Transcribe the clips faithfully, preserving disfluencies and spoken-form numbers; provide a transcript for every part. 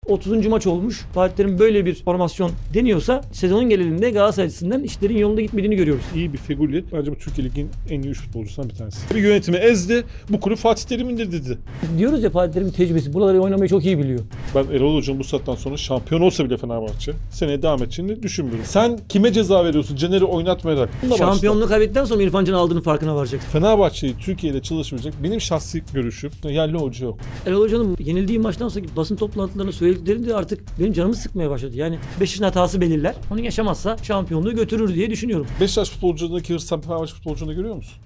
otuzuncu maç olmuş. Fatih Terim böyle bir formasyon deniyorsa sezonun genelinde Galatasaray açısından işlerin yolunda gitmediğini görüyoruz. İyi bir Feguli. Bence bu Türkiye Ligi'nin en iyi üç futbolcusundan bir tanesi. Bir yönetimi ezdi. Bu kulüp Fatih Terim'indir dedi. Diyoruz ya Fatih Terim'in tecrübesi. Buraları oynamayı çok iyi biliyor. Ben Erol Hoca'nın bu saatten sonra şampiyon olsa bile Fenerbahçe seneye devam edeceğini düşünmüyorum. Sen kime ceza veriyorsun? Caner'i oynatmayarak. Şampiyonluğu kaybettikten sonra İrfan Can'ın aldığının farkına varacaksın. Fenerbahçe'yi Türkiye'de çalışmayacak. Benim şahsi görüşüm yerli hoca yok. Erol Hoca'nın yenildiği maçtan sonra basın toplantılarını söyledikleri de artık benim canımı sıkmaya başladı. Yani Beşiktaş'ın hatası belirler. Onu yaşamazsa şampiyonluğu götürür diye düşünüyorum. Beşiktaş futbolcularındaki hırstan Fenerbahçe futbolcunu görüyor musun?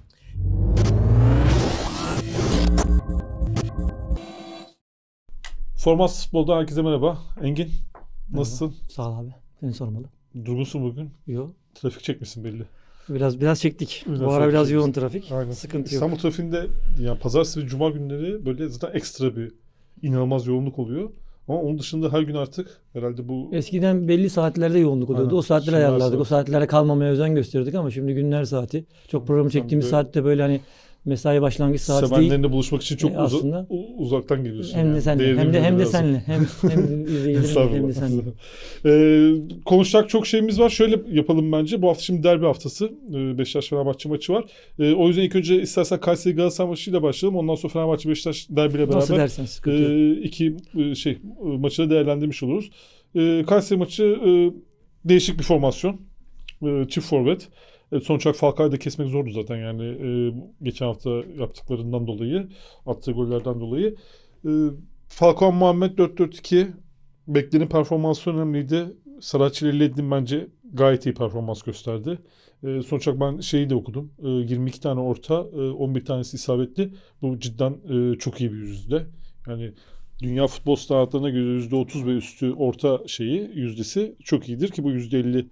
Formatsız Futbol'dan herkese merhaba. Engin, nasılsın? Merhaba. Sağ ol abi. Seni sormalı. Durgunsun bugün. Yok. Trafik çekmişsin belli. Biraz biraz çektik. Biraz Bu ara biraz çektik. yoğun trafik. Aynen. Sıkıntı yok. İstanbul trafiğinde ya pazartesi ve cuma günleri böyle zaten ekstra bir inanılmaz yoğunluk oluyor. Ama onun dışında her gün artık herhalde bu... Eskiden belli saatlerde yoğunluk oluyordu. Aynen. O saatleri Şimdi ayarlardık. saat. O saatlere kalmamaya özen gösterdik ama şimdi günler saati. Çok programı çektiğimiz böyle... saatte böyle hani mesai başlangıç saati değil. Sevenlerine buluşmak için çok e, uza- aslında, uzaktan geliyorsun. Hem de yani. senle. Hem de hem de senle. Hem hem izleyicilerim hem de senle. Ee, konuşacak çok şeyimiz var. Şöyle yapalım bence. Bu hafta şimdi derbi haftası. Ee, Beşiktaş Fenerbahçe maçı var. Ee, o yüzden ilk önce istersen Kayseri Galatasaray maçıyla başlayalım. Ondan sonra Fenerbahçe Beşiktaş derbiyle beraber Nasıl dersen sıkıntı yok. e, iki e, şey e, maçı da değerlendirmiş oluruz. E, Kayseri maçı e, değişik bir formasyon. E, çift forvet. Evet, sonuç olarak Falcao'yu da kesmek zordu zaten yani e, geçen hafta yaptıklarından dolayı, attığı gollerden dolayı. E, Falcao Muhammed dört dört iki beklenin performansı önemliydi. Saracchi ile Ledin bence gayet iyi performans gösterdi. E, sonuç olarak ben şeyi de okudum. E, yirmi iki tane orta, e, on bir tanesi isabetli. Bu cidden e, çok iyi bir yüzde. Yani dünya futbol standartlarına göre yüzde otuz ve üstü orta şeyi yüzdesi çok iyidir ki bu yüzde elli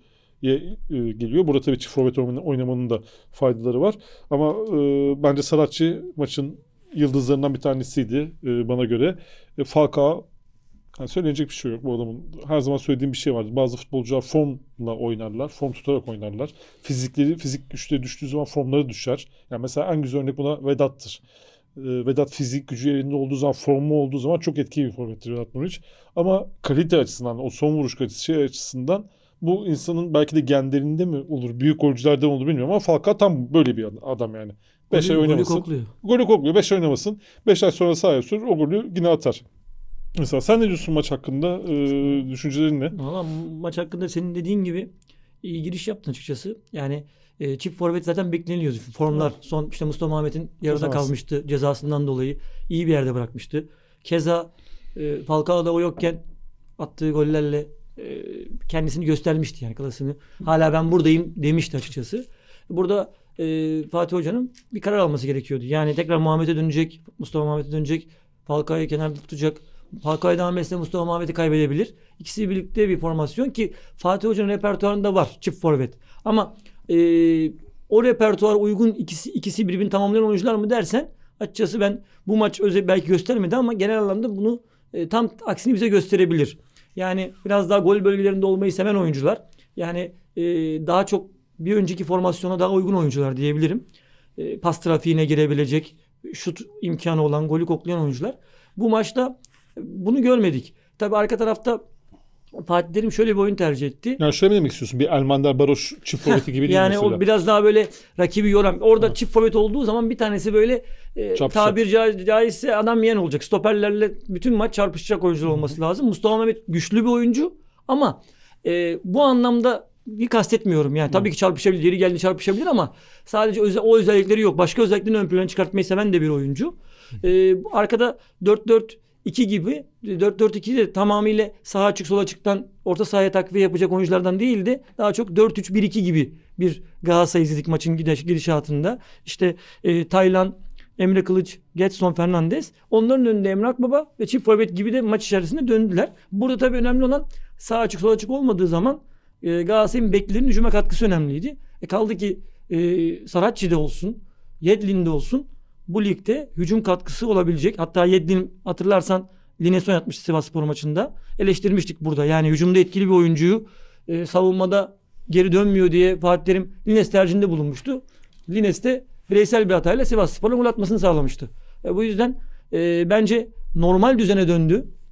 geliyor. Burada tabii çift forvet oynamanın da faydaları var. Ama e, bence Saracchi maçın yıldızlarından bir tanesiydi e, bana göre. E, Falcao, yani söylenecek bir şey yok bu adamın. Her zaman söylediğim bir şey vardır. Bazı futbolcular formla oynarlar. Form tutarak oynarlar. Fizikleri, fizik güçleri düştüğü zaman formları düşer. Yani mesela en güzel örnek buna Vedat'tır. E, Vedat fizik gücü yerinde olduğu zaman, formu olduğu zaman çok etkili bir forvettir Vedat Muriç. Ama kalite açısından, o son vuruş kalitesi şey açısından bu insanın belki de genlerinde mi olur, büyük golcülerden olur bilmiyorum ama Falcao tam böyle bir adam yani. beş ay oynamasın. Golü kokluyor. Golü kokluyor. beş ay oynamasın. beş ay sonra sahaya sür, o golü yine atar. Mesela sen ne diyorsun maç hakkında? Ee, düşüncelerin ne? Valla maç hakkında senin dediğin gibi iyi giriş yaptın açıkçası. Yani e, çift forvet zaten bekleniliyordu. Formlar son işte Mustafa Muhammed'in yarıda Cezası. kalmıştı cezasından dolayı. İyi bir yerde bırakmıştı. Keza e, Falcao'da o yokken attığı gollerle kendisini göstermişti yani klasını. Hala ben buradayım demişti açıkçası. Burada e, Fatih Hoca'nın bir karar alması gerekiyordu. Yani tekrar Muhammed'e dönecek, Mustafa Muhammed'e dönecek, Falcao'yu kenarda tutacak. Falcao'yu devam etse Mustafa Muhammed'i kaybedebilir. İkisi birlikte bir formasyon ki Fatih Hoca'nın repertuarında var çift forvet. Ama e, o repertuar uygun ikisi ikisi birbirini tamamlayan oyuncular mı dersen açıkçası ben bu maç özel belki göstermedi ama genel anlamda bunu e, tam aksini bize gösterebilir. Yani biraz daha gol bölgelerinde olmayı seven oyuncular. Yani e, daha çok bir önceki formasyona daha uygun oyuncular diyebilirim. E, pas trafiğine girebilecek, şut imkanı olan, golü koklayan oyuncular. Bu maçta bunu görmedik. Tabii arka tarafta Fatih Terim şöyle bir oyun tercih etti. Yani şöyle mi demek istiyorsun? Bir Elmander Baroş çift forveti gibi değil yani mesela. O biraz daha böyle rakibi yoran. Orada evet. Çift forvet olduğu zaman bir tanesi böyle e, tabiri ca- caizse adam yiyen olacak. Stoperlerle bütün maç çarpışacak oyuncular olması Hı-hı. lazım. Mustafa Mehmet güçlü bir oyuncu ama e, bu anlamda bir kastetmiyorum. Yani tabii Hı. ki çarpışabilir. Yeri geldi çarpışabilir ama sadece öze- o özellikleri yok. Başka özelliklerini ön plana çıkartmayı seven de bir oyuncu. E, arkada dört dört iki gibi dört dört iki de tamamıyla sağ açık sol açıktan orta sahaya takviye yapacak oyunculardan değildi. Daha çok dört üç bir iki gibi bir Galatasaray izledik maçın gidiş, gidişatında. İşte e, Taylan, Emre Kılıç, Gedson Fernandes. Onların önünde Emre Akbaba ve çift forvet gibi de maç içerisinde döndüler. Burada tabii önemli olan sağ açık sol açık olmadığı zaman e, Galatasaray'ın beklerinin hücuma katkısı önemliydi. E, kaldı ki e, Saracchi'de olsun, Yedlin'de olsun bu ligde hücum katkısı olabilecek. Hatta Yedlin hatırlarsan Lines oynatmıştı Sivasspor maçında. Eleştirmiştik burada. Yani hücumda etkili bir oyuncuyu e, savunmada geri dönmüyor diye Fatih Terim Lines tercihinde bulunmuştu. Lines de bireysel bir hatayla Sivasspor'un gol atmasını sağlamıştı. E, bu yüzden e, bence normal düzene döndü.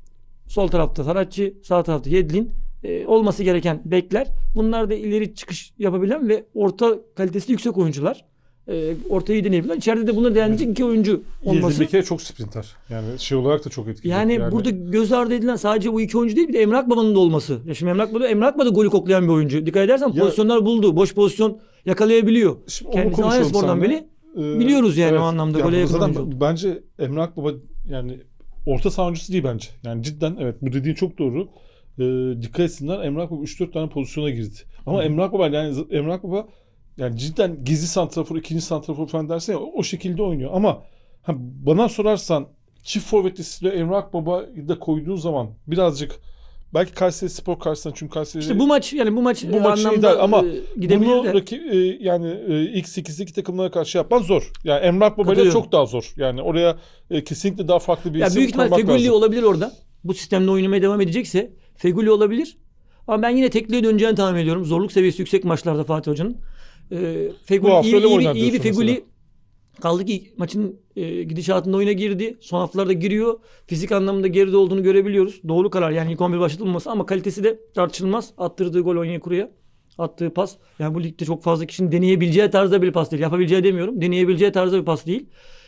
Sol tarafta Saratçı, sağ tarafta Yedlin. E, olması gereken bekler. Bunlar da ileri çıkış yapabilen ve orta kalitesi yüksek oyuncular. E, ortayı deneyebilen. İçeride de bunları değerlendirecek iki oyuncu olması. Yedlin bir kere çok sprinter. Yani şey olarak da çok etkili. Yani, yani burada göz ardı edilen sadece bu iki oyuncu değil, bir de Emre Akbaba'nın da olması. Ya şimdi Emre Akbaba, Emre Akbaba da golü koklayan bir oyuncu. Dikkat edersen ya, pozisyonlar buldu. Boş pozisyon yakalayabiliyor. Kendisi Anadolu'dan beri ee, biliyoruz yani evet, o anlamda. Yani gole zaten bence Emre Akbaba yani orta saha oyuncusu değil bence. Yani cidden evet bu dediğin çok doğru. Ee, dikkat etsinler, Emre Akbaba üç dört tane pozisyona girdi. Ama Hı. Emre Akbaba yani Emre Akbaba yani cidden gizli santrafor, ikinci santrafor falan dersen ya, o şekilde oynuyor. Ama ha, bana sorarsan çift forvet listesine Emre Akbaba'yı da koyduğun zaman birazcık belki Kayserispor karşısında, çünkü Kayseri işte bu maç yani bu maç bu maç anlamda ama e, bunu de. Rakip, e, yani e, ilk sekizdeki takımlara karşı yapman zor. Yani Emre Akbaba'yla çok daha zor. Yani oraya e, kesinlikle daha farklı bir ya isim büyük ihtimal Feguli olabilir orada. Bu sistemde oynamaya devam edecekse Feguli olabilir. Ama ben yine tekliğe döneceğini tahmin ediyorum. Zorluk seviyesi yüksek maçlarda Fatih Hoca'nın. E, Feguli iyi, iyi, iyi, iyi bir Feguli mesela. Kaldı ki maçın e, gidişatında oyuna girdi. Son haftalarda giriyor. Fizik anlamında geride olduğunu görebiliyoruz. Doğru karar yani ilk on bir başlatılması ama kalitesi de tartışılmaz. Attırdığı gol Onyekuru'ya. Attığı pas. Yani bu ligde çok fazla kişinin deneyebileceği tarzda bir pas değil. Yapabileceği demiyorum. Deneyebileceği tarzda bir pas değil.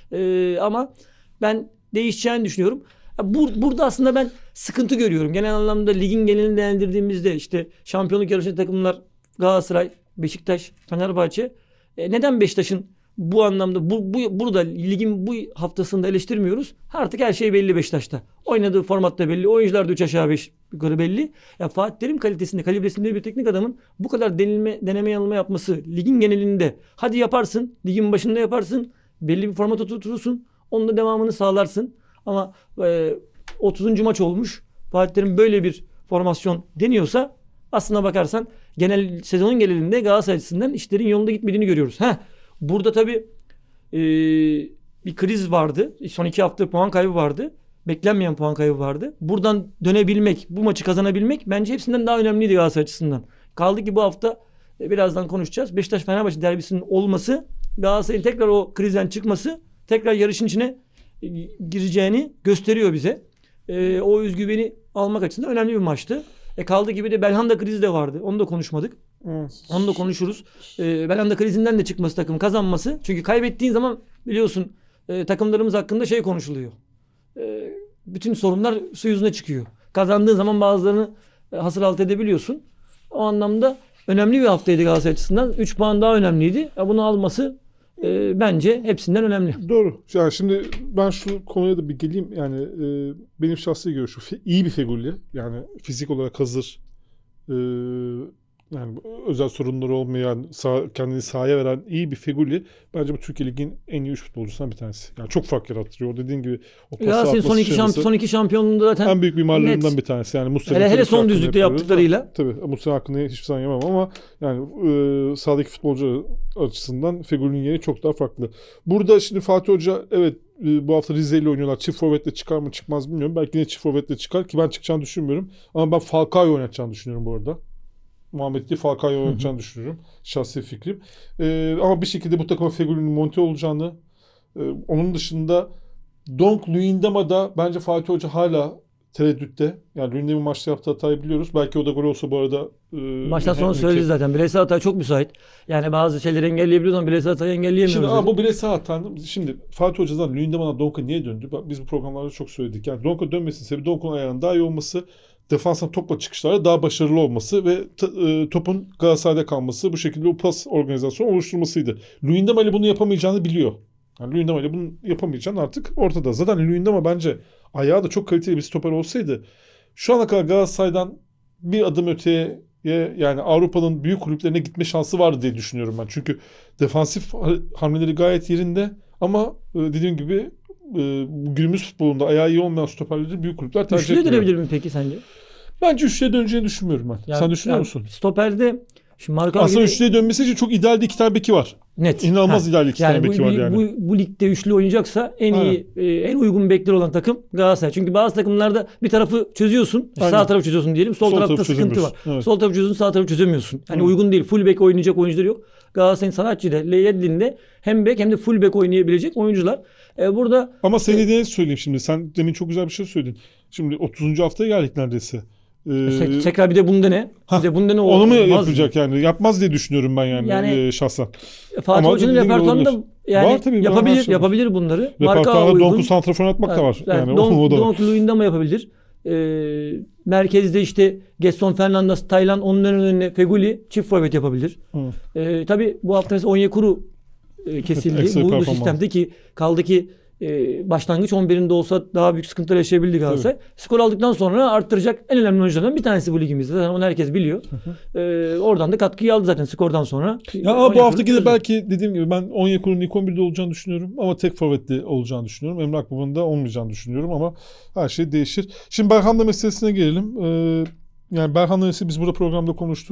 E, ama ben değişeceğini düşünüyorum. Bur, burada aslında ben sıkıntı görüyorum. Genel anlamda ligin genelini değerlendirdiğimizde işte şampiyonluk yarışında takımlar Galatasaray, Beşiktaş, Fenerbahçe. E, neden Beşiktaş'ın bu anlamda bu, bu burada ligin bu haftasında eleştirmiyoruz. Artık her şey belli Beşiktaş'ta. Oynadığı formatta belli. Oyuncular da üç aşağı beş yukarı belli. Ya Fatih Terim kalitesinde, kalibresinde bir teknik adamın bu kadar denilme, deneme yanılma yapması ligin genelinde. Hadi yaparsın. Ligin başında yaparsın. Belli bir format oturtursun. Onun da devamını sağlarsın. Ama e, otuzuncu maç olmuş. Fatih Terim böyle bir formasyon deniyorsa aslına bakarsan genel sezonun genelinde Galatasaray açısından işlerin yolunda gitmediğini görüyoruz. Heh. Burada tabii e, bir kriz vardı. Son iki hafta puan kaybı vardı. Beklenmeyen puan kaybı vardı. Buradan dönebilmek, bu maçı kazanabilmek bence hepsinden daha önemliydi Galatasaray açısından. Kaldı ki bu hafta e, birazdan konuşacağız. Beşiktaş-Fenerbahçe derbisinin olması, Galatasaray'ın tekrar o krizden çıkması, tekrar yarışın içine e, gireceğini gösteriyor bize. E, o özgüveni almak açısından önemli bir maçtı. E kaldı gibi de Belhanda krizi de vardı. Onu da konuşmadık. Evet. Onu da konuşuruz. E, Belhanda krizinden de çıkması, takım kazanması. Çünkü kaybettiğin zaman biliyorsun e, takımlarımız hakkında şey konuşuluyor. E, bütün sorunlar su yüzüne çıkıyor. Kazandığın zaman bazılarını e, hasır altı edebiliyorsun. O anlamda önemli bir haftaydı Galatasaray açısından. üç puan daha önemliydi. E, bunu alması e, bence hepsinden önemli. Doğru. Yani şimdi ben şu konuya da bir geleyim. Yani e, benim şahsi görüşüm iyi bir Feguli. Yani fizik olarak hazır. E, yani özel sorunları olmayan, sağ, kendini sahaya veren iyi bir Feguli. Bence bu Türkiye Ligi'nin en iyi üç futbolcusundan bir tanesi. Yani çok fark yarattırıyor. Dediğin gibi o pası atması, son iki, şamp- son iki şampiyonluğunda zaten en büyük mimarlarından bir tanesi. Yani Mustafa hele hele son düzlükte yaptıklarıyla. Tabii Mustafa hakkında hiçbir zaman yemem ama yani e, sahadaki futbolcu açısından Fegüli'nin yeri çok daha farklı. Burada şimdi Fatih Hoca evet e, bu hafta Rize ile oynuyorlar. Çift forvetle çıkar mı çıkmaz bilmiyorum. Belki yine çift forvetle çıkar ki ben çıkacağını düşünmüyorum. Ama ben Falcao'yu oynatacağını düşünüyorum bu arada. Muhammed'i Falcao'yu oynatacağını düşünüyorum. Şahsi fikrim. Ee, ama bir şekilde bu takıma Fegüli'nin monte olacağını, e, onun dışında Donk Luyendama'da bence Fatih Hoca hala tereddütte. Yani Luyendama maçta yaptığı hatayı biliyoruz. Belki o da gol olsa bu arada. E, Maçtan sonra söyledi zaten. Bireysel hata çok müsait. Yani bazı şeyleri engelleyebiliyoruz ama bireysel hatayı engelleyemiyoruz. Şimdi ama bu bireysel hata. Şimdi Fatih Hoca'dan Luyendama'dan Donk'a niye döndü? Biz bu programlarda çok söyledik. Yani Donk'a dönmesinin sebebi Donk'un ayağının daha iyi olması, defanstan topla çıkışlarda daha başarılı olması ve t- e, topun Galatasaray'da kalması, bu şekilde o pas organizasyonu oluşturmasıydı. Luyendama ile bunu yapamayacağını biliyor. Yani Luyendama ile bunu yapamayacağını artık ortada. Zaten Luyendama bence ayağı da çok kaliteli bir stoper olsaydı şu ana kadar Galatasaray'dan bir adım öteye yani Avrupa'nın büyük kulüplerine gitme şansı vardı diye düşünüyorum ben. Çünkü defansif hamleleri gayet yerinde ama e, dediğim gibi e, günümüz futbolunda ayağı iyi olmayan stoperleri büyük kulüpler tercih ediyor. Üçlüye dönebilir mi peki sence? Bence üçlüye döneceğini düşünmüyorum ben. Ya, sen düşünüyor ya, musun? Stoperde şimdi Marka aslında gibi... üçlüye dönmesi için çok idealde iki tane beki var. Net. İnanılmaz Ha. ilerli iki yani tane bu, beki var yani. Bu, bu ligde üçlü oynayacaksa en iyi, e, en uygun bekleri olan takım Galatasaray. Çünkü bazı takımlarda bir tarafı çözüyorsun. Aynen. Sağ tarafı çözüyorsun diyelim. Sol, Sol tarafta tarafı sıkıntı var. çözemiyorsun. Evet. Sol tarafı çözüyorsun, sağ tarafı çözemiyorsun. Yani Hı. uygun değil. Full bek oynayacak oyuncuları yok. Galatasaray'ın Sanatçı'da, Leyedlin'de hem bek hem de full bek oynayabilecek oyuncular. E, burada Ama seni de söyleyeyim şimdi. Sen demin çok güzel bir şey söyledin. Şimdi otuzuncu haftaya geldik neredeyse. Ee, tekrar bir de bunda ne? Bir de bunda ne onu mu olmaz yapacak mı? yani? Yapmaz diye düşünüyorum ben yani, yani e, şahsen. Fatih Ama Hoca'nın dediğin gibi repertuarında olabilir. yani Var tabii, yapabilir, var şey. yapabilir bunları. Marka Repertuarda uygun. Donku santrafor atmak da var. Yani, Yani, Don, o da var. Donk Luyendama yapabilir. Ee, merkezde işte Gedson Fernandes, Taylan, onun önüne Feguli çift forvet yapabilir. Ee, tabii bu hafta mesela Onyekuru e, kesildi. bu, bu sistemde ki kaldı ki e, başlangıç on birinde olsa daha büyük sıkıntılar yaşayabildi Galatasaray. Skor aldıktan sonra arttıracak en önemli oyunculardan bir tanesi bu ligimizde. Zaten onu herkes biliyor. Ee, oradan da katkıyı aldı zaten skordan sonra. Ya ama bu haftaki de belki dediğim gibi ben Onyekuru'nun ilk on birde olacağını düşünüyorum ama tek forvetli olacağını düşünüyorum. Emre Akbaba'nın da olmayacağını düşünüyorum ama her şey değişir. Şimdi Berhanda meselesine gelelim. Ee, yani Berhanda meselesi biz burada programda konuştuk.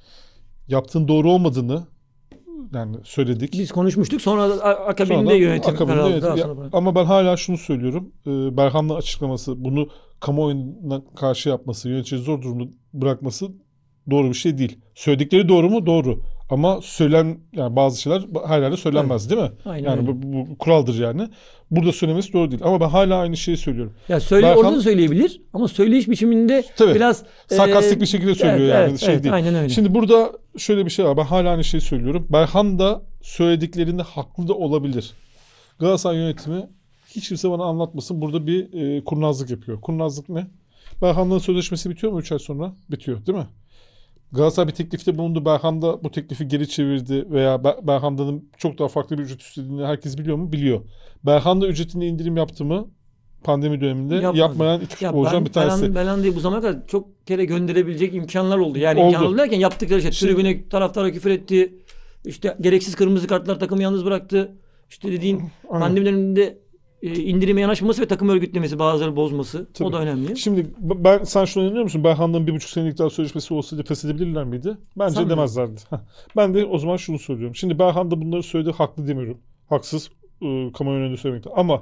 Yaptığın doğru olmadığını yani söyledik. Biz konuşmuştuk. Sonra da akabinde yönetim akabinde aldı. yönetim. Ya, ama ben hala şunu söylüyorum. Ee, Berhan'la açıklaması, bunu kamuoyuna karşı yapması, yönetici zor durumda bırakması doğru bir şey değil. Söyledikleri doğru mu? Doğru. Ama söylen yani bazı şeyler her yerde söylenmez, evet, değil mi? Aynen yani bu, bu, bu kuraldır yani. Burada söylemesi doğru değil. Ama ben hala aynı şeyi söylüyorum. Ya söyle Berhan, orada da söyleyebilir ama söyleyiş biçiminde tabii, biraz sarkastik e, bir şekilde söylüyor evet, yani evet, şey evet, değil. Aynen öyle. Şimdi burada şöyle bir şey var. Ben hala aynı şeyi söylüyorum. Berhan da söylediklerinde haklı da olabilir. Galatasaray yönetimi hiç kimse bana anlatmasın. Burada bir e, kurnazlık yapıyor. Kurnazlık ne? Berhan'la sözleşmesi bitiyor mu üç ay sonra? Bitiyor, değil mi? Galatasaray bir teklifte bulundu. Berhan da bu teklifi geri çevirdi veya Berhan'dan çok daha farklı bir ücret istediğini herkes biliyor mu? Biliyor. Berhan da ücretinde indirim yaptı mı? Pandemi döneminde Yapmadı. yapmayan iki futbolcudan bir tanesi. Belan, Belan değil bu zamana kadar çok kere gönderebilecek imkanlar oldu. Yani oldu. imkanlar oldu derken yaptıkları şey. Şimdi, tribüne taraftara küfür etti. İşte gereksiz kırmızı kartlar takımı yalnız bıraktı. İşte dediğin pandemi döneminde e, indirime yanaşmaması ve takım örgütlemesi, bazıları bozması. Tabii. O da önemli. Şimdi ben sen şuna inanıyor musun? Berhan'dan bir buçuk senelik daha sözleşmesi olsaydı feshedebilirler miydi? Bence Sanmıyorum. demezlerdi. Ben de o zaman şunu söylüyorum. Şimdi Berhan da bunları söyledi. Haklı demiyorum. Haksız. E, kamuoyu önünde söylemekte. Ama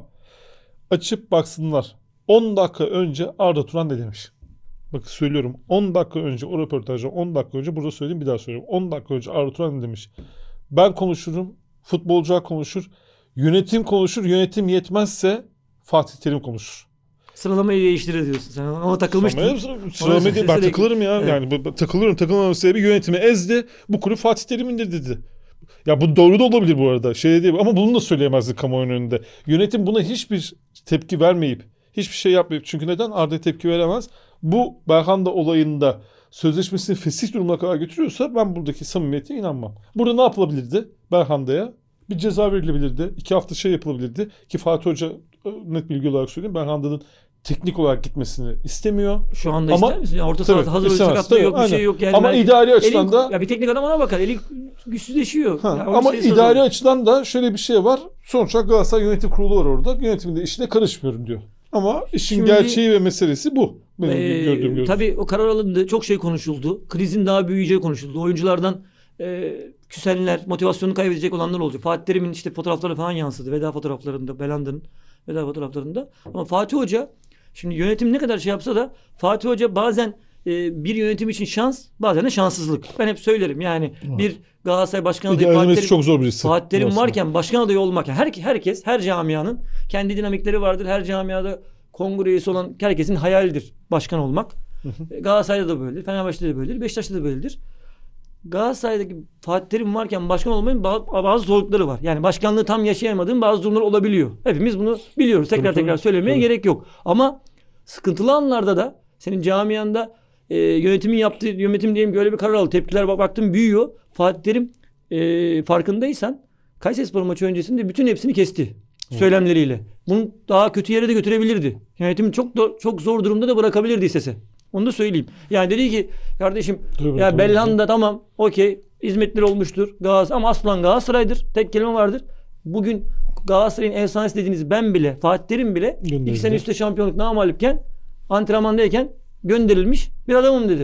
açıp baksınlar. on dakika önce Arda Turan ne demiş? Bakın söylüyorum. on dakika önce o röportajda on dakika önce burada söyleyeyim bir daha söylüyorum. on dakika önce Arda Turan ne demiş? Ben konuşurum. Futbolcular konuşur. Yönetim konuşur. Yönetim yetmezse Fatih Terim konuşur. Sıralamayı değiştirir diyorsun sen. Ama takılmıştın. Sıralamayı değil. Ben takılırım ya. Evet. Yani takılıyorum. Takılmamın sebebi yönetimi ezdi. Bu kulüp Fatih Terim'indir dedi. Ya bu doğru da olabilir bu arada. Şey değil ama bunu da söyleyemezdi kamuoyunun önünde. Yönetim buna hiçbir tepki vermeyip, hiçbir şey yapmayıp. Çünkü neden? Arda tepki veremez. Bu Berhanda olayında sözleşmesini fesih durumuna kadar götürüyorsa ben buradaki samimiyete inanmam. Burada ne yapılabilirdi Berhanda'ya? Bir ceza verilebilirdi. İki hafta şey yapılabilirdi. Ki Fatih Hoca net bilgi olarak söyleyeyim. Berhanda'nın teknik olarak gitmesini istemiyor. Şu anda ama, ister misin? Orta sahada hazır bir sakatlığı yok, bir şey yok. Yani ama idari açıdan eli, da... Ya bir teknik adam ona bakar. Eli güçsüzleşiyor. Ha, ama idari açıdan da şöyle bir şey var. Sonuçta Galatasaray Yönetim Kurulu var orada. Yönetimin de işine karışmıyorum diyor. Ama işin Şimdi, gerçeği ve meselesi bu. Benim e, gördüğüm gördüğüm. Tabii o karar alındı. Çok şey konuşuldu. Krizin daha büyüyeceği konuşuldu. Oyunculardan e, küsenler, motivasyonunu kaybedecek olanlar olacak. Fatih Terim'in işte fotoğrafları falan yansıdı. Veda fotoğraflarında, Belanda'nın veda fotoğraflarında. Ama Fatih Hoca, şimdi yönetim ne kadar şey yapsa da Fatih Hoca bazen e, bir yönetim için şans, bazen de şanssızlık. Ben hep söylerim yani evet. Bir Galatasaray başkan adayı Fatih Terim, çok zor birisi. Fatih Terim varken başkan adayı olmak, her, herkes, her camianın kendi dinamikleri vardır. Her camiada kongre üyesi olan herkesin hayalidir başkan olmak. Hı hı. Galatasaray'da da böyledir, Fenerbahçe'de de böyledir, Beşiktaş'ta da böyledir. Galatasaray'daki Fatih Terim varken başkan olmanın bazı zorlukları var. Yani başkanlığı tam yaşayamadığın bazı durumlar olabiliyor. Hepimiz bunu biliyoruz. Tekrar tabii, tekrar söylemeye tabii. gerek yok. Ama sıkıntılı anlarda da senin camianda e, yönetimin yaptığı, yönetim diyelim ki öyle bir karar aldı. Tepkiler bak, baktım büyüyor. Fatih Terim e, farkındaysan Kayserispor maçı öncesinde bütün hepsini kesti. Hı. Söylemleriyle. Bunu daha kötü yere de götürebilirdi. Yönetim çok do- çok zor durumda da bırakabilirdi istese. Onu da söyleyeyim. Yani dedi ki kardeşim tabii, ya Belhanda tamam okey hizmetleri olmuştur. Galatasaray ama aslan Galatasaray'dır. Tek kelime vardır. Bugün Galatasaray'ın efsanesi dediğiniz ben bile, Fatih Terim bile Gönderildi. iki sene üstte şampiyonluk namağlupken antrenmandayken gönderilmiş bir adamım dedi.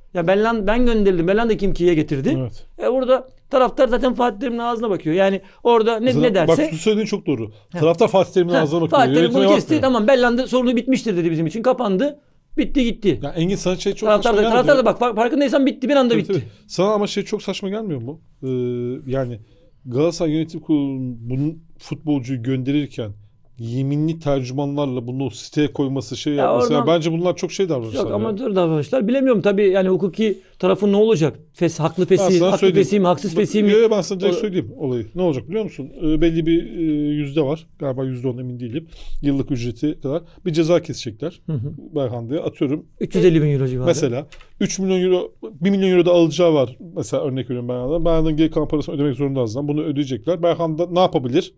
Ya ben ben gönderildim. Belhanda kim kiye getirdi. Evet. E burada taraftar zaten Fatih Terim'in ağzına bakıyor. Yani orada ne, ne derse. Bak bu söylediğin çok doğru. Taraftar Fatih Terim'in ağzına bakıyor. Fatih Terim bunu kesti. Bakmıyor. Tamam Belhanda sorunu bitmiştir dedi bizim için. Kapandı. Bitti gitti. Ya Engin sana şey çok taraftar saçma da, gelmiyor. taraftar da bak farkındaysan bitti. Bir anda tabii, bitti. tabii. Sana ama şey çok saçma gelmiyor mu? Ee, yani Galatasaray Yönetim Kurulu'nun bunun futbolcuyu gönderirken yeminli tercümanlarla bunu siteye koyması şey Ya yapması. oradan, Yani bence bunlar çok şey davranışlar. Yok amatör davranışlar. Bilemiyorum tabii yani hukuki tarafı ne olacak? Fes, haklı fesih, haklı fesih mi, haksız fesih mi? Yok ben sana direkt söyleyeyim olayı. Ne olacak biliyor musun? Ee, belli bir e, yüzde var. Galiba yüzde on emin değilim. Yıllık ücreti kadar bir ceza kesecekler. Hı hı. Berhandı'ya atıyorum. üç yüz elli bin euro civarı. Mesela üç milyon euro, bir milyon euro da alacağı var. Mesela örnek veriyorum Berhan'dan. Berhan'dan geri kalan parasını ödemek zorunda azından. Bunu ödeyecekler. Berhan da ne yapabilir?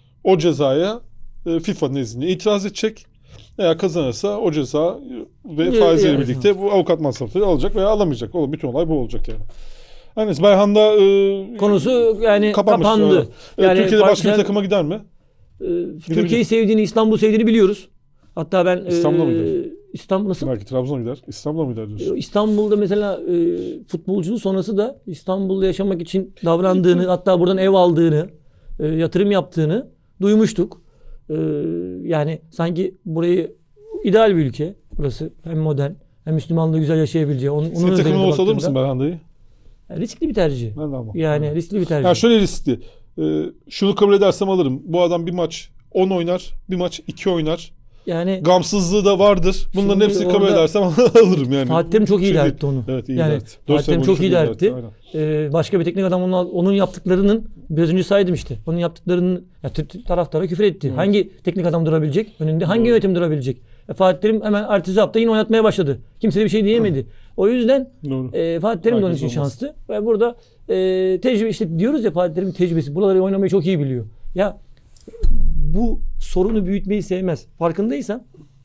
O cezaya e, FIFA nezdinde itiraz edecek. Eğer kazanırsa o ceza ve faizle yani, birlikte bu avukat masrafları alacak veya alamayacak. Oğlum bütün olay bu olacak yani. Hani Berhan'da e, konusu yani kapanmış. kapandı. E, Yani Türkiye'de başka sen, bir takıma gider mi? E, Türkiye'yi sevdiğini, İstanbul'u sevdiğini biliyoruz. Hatta ben İstanbul'a mı e, gider? İstanbul nasıl? Belki Trabzon'a gider. İstanbul'a mı gider diyorsun? İstanbul'da mesela e, futbolcunun sonrası da İstanbul'da yaşamak için davrandığını, hatta buradan ev aldığını, e, yatırım yaptığını duymuştuk. E, yani sanki burayı ideal bir ülke. Burası hem modern hem Müslümanlığı güzel yaşayabileceği. Onun, Senin takımın olsa alır mısın Berhan'da'yı? Yani riskli bir tercih. Ben de almam. Yani evet. riskli bir tercih. Ya şöyle riskli. Ee, şunu kabul edersem alırım. Bu adam bir maç on oynar, bir maç iki oynar. Yani gamsızlığı da vardır. Bunların hepsini kabul edersem alırım yani. Fatih Terim çok iyi idare etti onu. Evet, iyi yani idare etti. Fatih Terim çok iyi idare etti. Ee, başka bir teknik adam onun, onun yaptıklarının biraz önce saydım işte. Onun yaptıklarının ya, taraftara küfür etti. Hı. Hangi teknik adam durabilecek? Önünde hangi Hı. yönetim durabilecek? E, Fatih Terim hemen ertesi hafta yine oynatmaya başladı. Kimse de bir şey diyemedi. Hı. O yüzden e, Fatih Terim de onun için şanslı. Ve burada e, tecrübe işte diyoruz ya Fatih Terim'in tecrübesi. Buraları oynamayı çok iyi biliyor. Ya bu sorunu büyütmeyi sevmez. Farkındaysan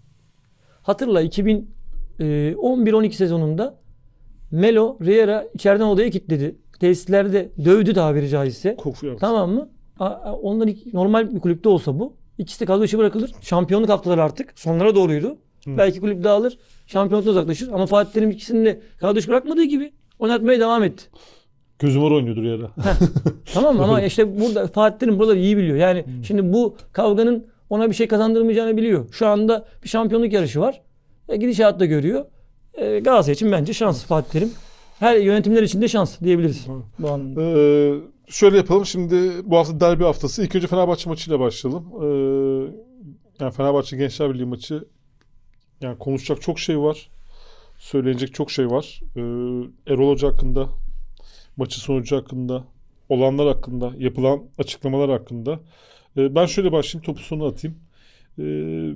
hatırla iki bin on bir on iki sezonunda Melo Riera içeriden odaya kilitledi. Tesislerde dövdü tabiri caizse. Kokuyor. Tamam mı? Onlar normal bir kulüpte olsa bu. İkisi de kadro dışı bırakılır. Şampiyonluk haftaları artık. Sonlara doğruydu. Hı. Belki kulüp dağılır. Şampiyonluktan uzaklaşır. Ama Fatih Terim ikisini de kadro dışı bırakmadığı gibi oynatmaya devam etti. Gözüm var oynuyordur yere. Tamam ama işte burada Fatih Terim buraları iyi biliyor. Yani hmm. şimdi bu kavganın ona bir şey kazandırmayacağını biliyor. Şu anda bir şampiyonluk yarışı var. E, gidişatı da görüyor. E, Galatasaray için bence şans Fatih Terim. Her yönetimler için de şans diyebiliriz. Bu ee, şöyle yapalım. Şimdi bu hafta derbi haftası. İlk önce Fenerbahçe maçıyla başlayalım. Ee, yani Fenerbahçe Gençler Birliği maçı. Yani konuşacak çok şey var. Söylenecek çok şey var. Ee, Erol Hoca hakkında, maçı sonucu hakkında, olanlar hakkında, yapılan açıklamalar hakkında. Ee, ben şöyle başlayayım, topu sonu atayım. Ee,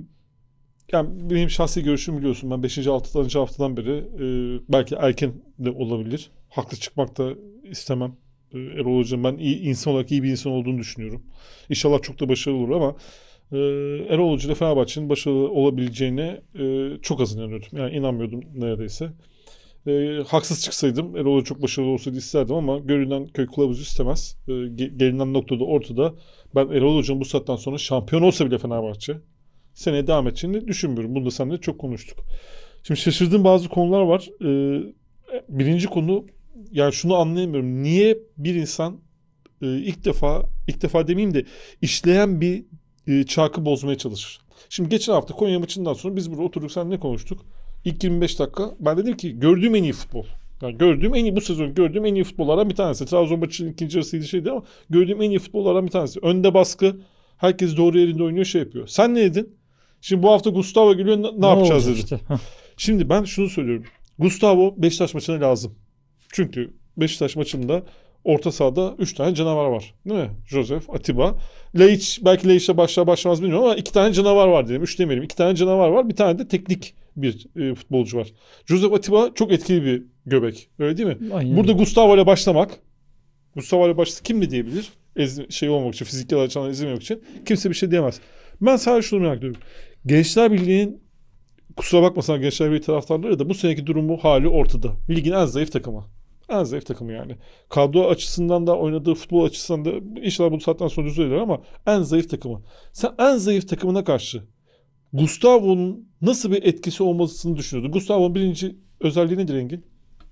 yani benim şahsi görüşüm biliyorsun. Ben beşinci altıncı haftadan beri e, belki erken de olabilir. Haklı çıkmak da istemem. Ee, Erol Hoca'nın ben iyi insan olarak iyi bir insan olduğunu düşünüyorum. İnşallah çok da başarılı olur ama e, Erol Hoca ile Fenerbahçe'nin başarılı olabileceğine e, çok az inanıyordum. Yani inanmıyordum neredeyse. E, haksız çıksaydım, Erol Hoca çok başarılı olsaydı isterdim ama görünen köy kılavuzu istemez. E, gelinen noktada ortada. Ben Erol Hoca'nın bu saatten sonra şampiyon olsa bile Fenerbahçe seneye devam edeceğini düşünmüyorum. Bunu da seninle çok konuştuk. Şimdi şaşırdığım bazı konular var. E, birinci konu, yani şunu anlayamıyorum. Niye bir insan e, ilk defa, ilk defa demeyeyim de işleyen bir e, çarkı bozmaya çalışır. Şimdi geçen hafta Konya maçından sonra biz burada oturduk, sen ne konuştuk? İlk yirmi beş dakika ben dedim ki gördüğüm en iyi futbol. Yani gördüğüm en iyi, bu sezon gördüğüm en iyi futbollardan bir tanesi. Trabzon maçının ikinci yarısıydı şeydi ama gördüğüm en iyi futbollardan bir tanesi. Önde baskı, herkes doğru yerinde oynuyor, şey yapıyor. Sen ne dedin? Şimdi bu hafta Gustavo geliyor, ne, ne yapacağız dedin. Işte. Şimdi ben şunu söylüyorum. Gustavo Beşiktaş maçına lazım. Çünkü Beşiktaş maçında orta sahada üç tane canavar var. Değil mi? Josef, Atiba. Laiç, belki Laiç'le başlar başlamaz bilmiyorum ama iki tane canavar var diyelim. Üç demeyelim. İki tane canavar var. Bir tane de teknik bir e, futbolcu var. Josef Atiba çok etkili bir göbek. Öyle değil mi? Aynen. Burada Gustavo ile başlamak. Gustavo ile başladı kim mi diyebilir? Ez, şey olmak için, fiziksel açıdan izlemek için. Kimse bir şey diyemez. Ben sadece şunu merak ediyorum. Gençler Birliği'nin, kusura bakmasın Gençler Birliği taraftarları da bu seneki durumu hali ortada. Ligin en zayıf takımı. En zayıf takımı yani. Kadro açısından da, oynadığı futbol açısından da inşallah bu saatten sonra düzelir ama en zayıf takımı. Sen en zayıf takımına karşı Gustavo'nun nasıl bir etkisi olmasını düşünüyordun? Gustavo'nun birinci özelliği nedir Engin?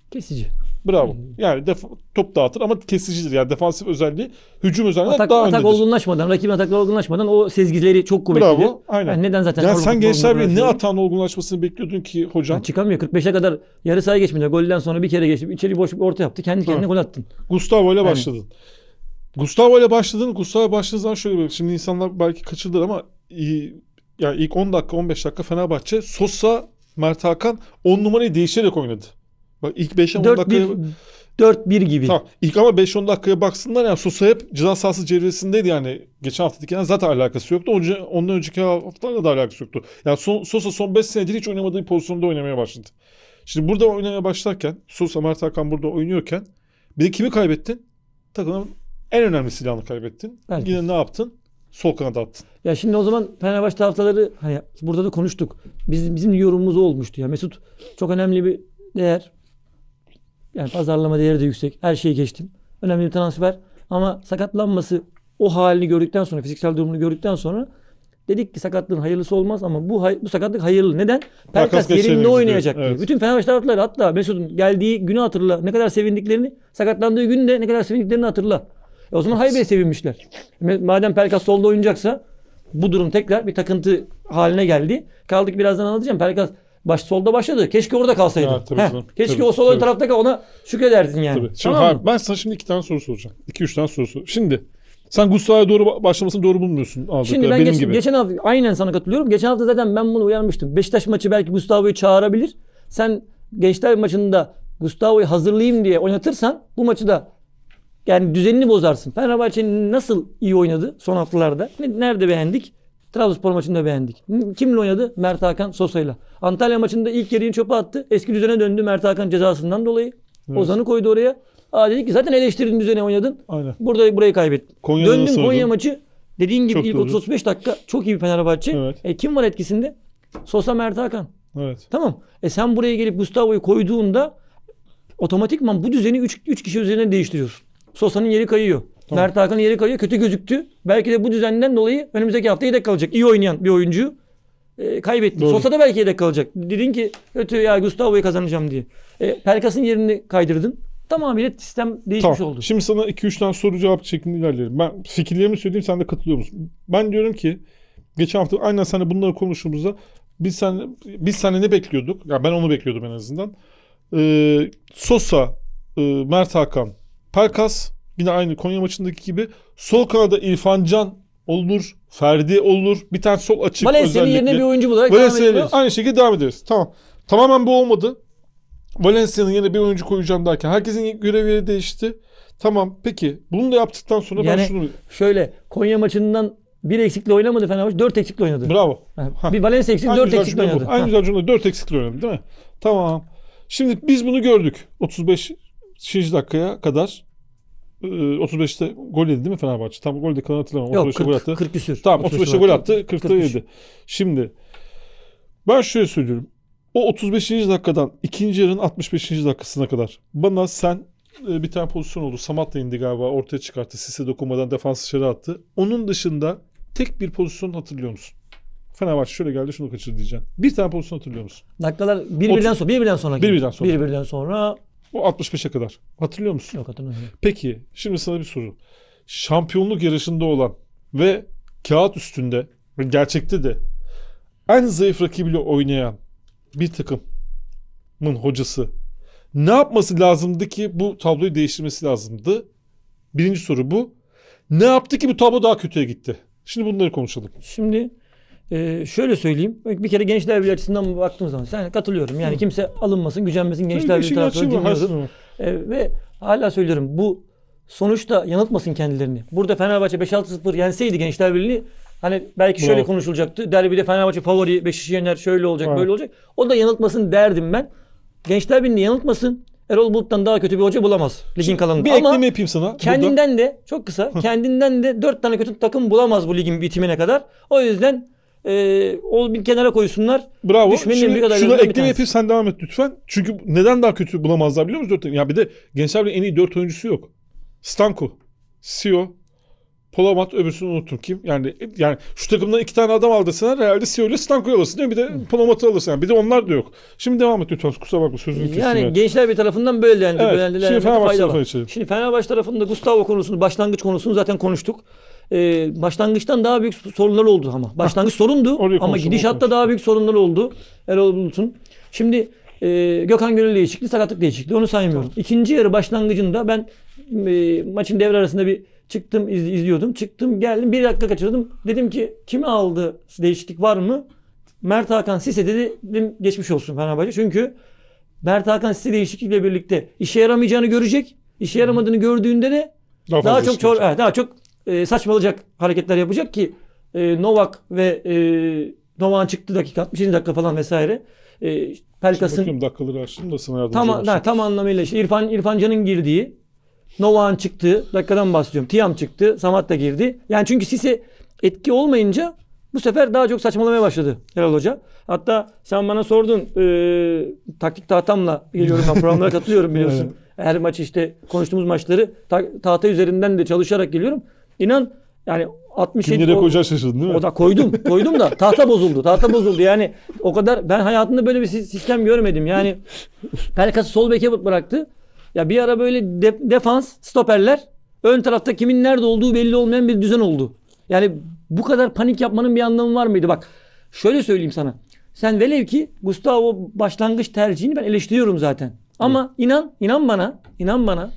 Kesici. Bravo. Yani def- top dağıtır ama kesicidir. Yani defansif özelliği, hücum özelliği Atak, daha atak öndedir. olgunlaşmadan, rakibin atakla olgunlaşmadan o sezgileri çok kuvvetlidir. Bravo. Aynen. Yani neden zaten Yani sen Gençler Birliği ne atağın atağın olgunlaşmasını bekliyordun ki hocam? çıkamıyor. kırk beşe kadar yarı sahaya geçmedi. Golden sonra bir kere geçti. İçeri boş bir orta yaptı. Kendi kendine Ha. gol attın. Gustavo ile Yani. başladın. Gustavo ile başladın. Gustavo başladığın zaman şöyle bir, şimdi insanlar belki kaçırdılar ama iyi, yani ilk on dakika on beş dakika Fenerbahçe Sosa, Mert Hakan on numarayı değişerek oynadı. Bak ilk beş on dakikaya dört bir gibi. Tamam. İlk ama beş on dakikaya baksınlar ya, Sosa hep ceza sahası çevresindeydi yani. Geçen haftaki zaten alakası yoktu. Onca, ondan önceki haftalarda da alakası yoktu. Yani son, Sosa son beş senedir hiç oynamadığı pozisyonda oynamaya başladı. Şimdi burada oynamaya başlarken, Sosa, Mert Hakan burada oynuyorken bir de kimi kaybettin? Takımın en önemli silahını kaybettin. Belki. Yine ne yaptın? Sol kanada attın. Ya şimdi o zaman Fenerbahçe taraftarları, hani burada da konuştuk. Biz, bizim yorumumuz o olmuştu ya. Mesut çok önemli bir değer. Yani pazarlama değeri de yüksek. Her şeyi geçtim. Önemli bir transfer. Ama sakatlanması, o halini gördükten sonra, fiziksel durumunu gördükten sonra dedik ki sakatlığın hayırlısı olmaz ama bu bu sakatlık hayırlı. Neden? Pelkas yerinde oynayacak diye. Evet. Bütün Fenerbahçe taraftarları, hatta Mesut'un geldiği günü hatırla. Ne kadar sevindiklerini, sakatlandığı günde ne kadar sevindiklerini hatırla. E o zaman haybeye sevinmişler. Madem Pelkas solda oynayacaksa bu durum tekrar bir takıntı haline geldi. Kaldık, birazdan anlatacağım. Pelkas baş, solda başladı. Keşke orada kalsaydı. Ya, tabii, Heh, tabii, keşke tabii, o sol ön tabii. tarafta kal, ona şükrederdin yani. Tabii. Şimdi Tamam ha, ben sana şimdi iki tane soru soracağım. İki üç tane soru soracağım. Şimdi sen Gustavo'ya doğru başlamasını doğru bulmuyorsun. Aldık. Şimdi ben benim geç, gibi. geçen hafta aynen sana katılıyorum. Geçen hafta zaten ben bunu uyarmıştım. Beşiktaş maçı belki Gustavo'yu çağırabilir. Sen Gençler maçında Gustavo'yu hazırlayayım diye oynatırsan bu maçı da yani düzenini bozarsın. Fenerbahçe'nin nasıl iyi oynadı son haftalarda? Nerede beğendik? Trabzonspor maçında beğendik. Kimle oynadı? Mert Hakan Sosa'yla. Antalya maçında ilk yarıyı çöpe attı. Eski düzene döndü Mert Hakan cezasından dolayı. Evet. Ozan'ı koydu oraya. Aa, dedik ki zaten eleştirdiğin düzene oynadın. Aynen. Burada burayı kaybettin. Konya'da Döndün Konya oynadın? maçı. Dediğin gibi Çok ilk doğru. otuz otuz beş dakika çok iyi bir Fenerbahçe. Evet. E, kim var etkisinde? Sosa, Mert Hakan. Evet. Tamam. E sen buraya gelip Gustavo'yu koyduğunda otomatikman bu düzeni üç kişi üzerine değiştiriyorsun. Sosa'nın yeri kayıyor. Tamam. Mert Hakan'ın yeri kayıyor. Kötü gözüktü. Belki de bu düzenden dolayı önümüzdeki hafta yedek kalacak. İyi oynayan bir oyuncu e, kaybettin. Doğru. Sosa da belki yedek kalacak. Dedin ki kötü ya, Gustavo'yu kazanacağım diye. E, Pelkas'ın yerini kaydırdın. Tamamıyla sistem değişmiş Tamam. oldu. Şimdi sana iki üç tane soru cevap şeklinde ilerleyelim. Ben fikirlerimi söyleyeyim, sen de katılıyor musun? Ben diyorum ki geçen hafta aynen seninle bunları konuştuğumuzda biz sen biz seninle ne bekliyorduk? Ya ben onu bekliyordum en azından. Ee, Sosa, e, Mert Hakan, Pelkas, yine aynı Konya maçındaki gibi sol kanada İrfan Can olur, Ferdi olur. Bir tane sol açık Valencia'nın özellikle. yerine bir oyuncu bularak Valencia'nın devam edebiliriz. aynı şekilde devam ederiz. Tamam. Tamamen bu olmadı. Valencia'nın yerine bir oyuncu koyacağım derken herkesin görevi değişti. Tamam, peki bunu da yaptıktan sonra Yani ben şunu... şöyle, Konya maçından bir eksikle oynamadı Fenerbahçe. Dört eksikle oynadı. Bravo. Yani bir Valencia eksik, dört eksikle oynadı. Aynı güzel cümle, dört eksikle oynadı değil mi? Tamam. Şimdi biz bunu gördük. otuz beşinci dakikaya kadar otuz beşte gol yedi değil mi Fenerbahçe? Tam gol de kadar hatırlamam. Yok, otuz beşte gol attı. kırk küsür. Tamam, otuz beşte gol attı, kırkta yedi. Şimdi ben şöyle söylüyorum. O otuz beşinci dakikadan ikinci yarının altmış beşinci dakikasına kadar bana sen e, bir tane pozisyon oldu. Samat'la indi galiba, ortaya çıkarttı. Sisse dokunmadan defans dışarı attı. Onun dışında tek bir pozisyon hatırlıyor musun? Fenerbahçe şöyle geldi, şunu kaçırdı diyeceksin. Bir tane pozisyon hatırlıyor musun? Dakikalar birbirinden sonra, birbirinden sonra. Birbirinden sonra. Birbirinden sonra. O altmış beşe kadar. Hatırlıyor musun? Yok, hatırlamıyorum. Peki şimdi sana bir soru. Şampiyonluk yarışında olan ve kağıt üstünde ve gerçekte de en zayıf rakibiyle oynayan bir takımın hocası ne yapması lazımdı ki bu tabloyu değiştirmesi lazımdı? Birinci soru bu. Ne yaptı ki bu tablo daha kötüye gitti? Şimdi bunları konuşalım. Şimdi e, şöyle söyleyeyim. Bir kere Gençler Birliği açısından baktığımız zaman sen katılıyorum. Yani Hı. kimse alınmasın, gücenmesin. Gençler Birliği taraftarı dinliyorum. E, ve hala söylüyorum, bu sonuçta yanıltmasın kendilerini. Burada Fenerbahçe beş altı sıfır yenseydi Gençler Birliği'ni, hani belki şöyle Bravo. konuşulacaktı. Derbide Fenerbahçe favori, Beşiktaş'ı yener, şöyle olacak, Bravo. böyle olacak. O da yanıltmasın derdim ben. Gençler Birliği'ni yanıltmasın. Erol Bulut'tan daha kötü bir hoca bulamaz ligin kalanında. Bir Ama ekleme yapayım sana. kendinden burada. de çok kısa, kendinden de dört tane kötü takım bulamaz bu ligin bitimine kadar. O yüzden e, o bir kenara koysunlar. Bravo. Düşmenin Şimdi en büyük şuna adaylarından ekleme yapayım, sen devam et lütfen. Çünkü neden daha kötü bulamazlar biliyor musun? Ya bir de Gençler Birliği en iyi dört oyuncusu yok. Stanko, Sio, Polamat, öbürsünü unuttum kim? Yani yani şu takımdan iki tane adam aldırsalar herhalde Sio ile Stanko'yu alırsın değil mi? Bir de Polamat'ı alırsın. Yani bir de onlar da yok. Şimdi devam et lütfen. Kusura bakma sözünü kestim. Yani evet. gençler bir tarafından böyle yani. Evet. Beğendiler, Şimdi Fenerbahçe tarafına var. geçelim. Şimdi Fenerbahçe tarafında Gustavo konusunu, başlangıç konusunu zaten konuştuk. Ee, başlangıçtan daha büyük sorunlar oldu ama. Başlangıç sorundu ama gidişatta daha büyük sorunlar oldu Erol Bulut'un. Şimdi e, Gökhan Gönül değişikliği, sakatlık değişikliği. Onu saymıyorum. Tamam. İkinci yarı başlangıcında ben e, maçın devre arasında bir çıktım, iz, izliyordum. Çıktım, geldim. Bir dakika kaçırdım. Dedim ki kimi aldı? Değişiklik var mı? Mert Hakan Sisse dedi. Dedim, geçmiş olsun Fenerbahçe. Çünkü Mert Hakan Sisse değişiklikle birlikte işe yaramayacağını görecek. İşe yaramadığını gördüğünde de daha, daha çok çor, evet, daha çok e, saçmalayacak hareketler yapacak ki e, Novak ve e, Novak'ın çıktı dakika altmışıncı dakika falan vesaire. E, Pelkas'ın dakikaları açtım da sana yardımcı tam, olsun. ha, tam anlamıyla işte İrfan İrfan Can'ın girdiği, Novak'ın çıktığı dakikadan bahsediyorum. Tiam çıktı, Samat da girdi. Yani çünkü Sisse etki olmayınca bu sefer daha çok saçmalamaya başladı Erol Hoca. Hatta sen bana sordun e, taktik tahtamla geliyorum ben programlara katılıyorum biliyorsun. Evet. Her maç işte konuştuğumuz maçları ta- tahta üzerinden de çalışarak geliyorum. İnan yani altmış Kim nereye koyacağı şaşırdın değil mi? O da koydum. Koydum da tahta bozuldu. Tahta bozuldu. Yani o kadar ben hayatımda böyle bir sistem görmedim. Yani Pelkas'ı sol beke bıraktı. Ya bir ara böyle de- defans, stoperler, ön tarafta kimin nerede olduğu belli olmayan bir düzen oldu. Yani bu kadar panik yapmanın bir anlamı var mıydı? Bak şöyle söyleyeyim sana. Sen velev ki Gustavo başlangıç tercihini ben eleştiriyorum zaten. Ama Hı. inan, inan bana, inan bana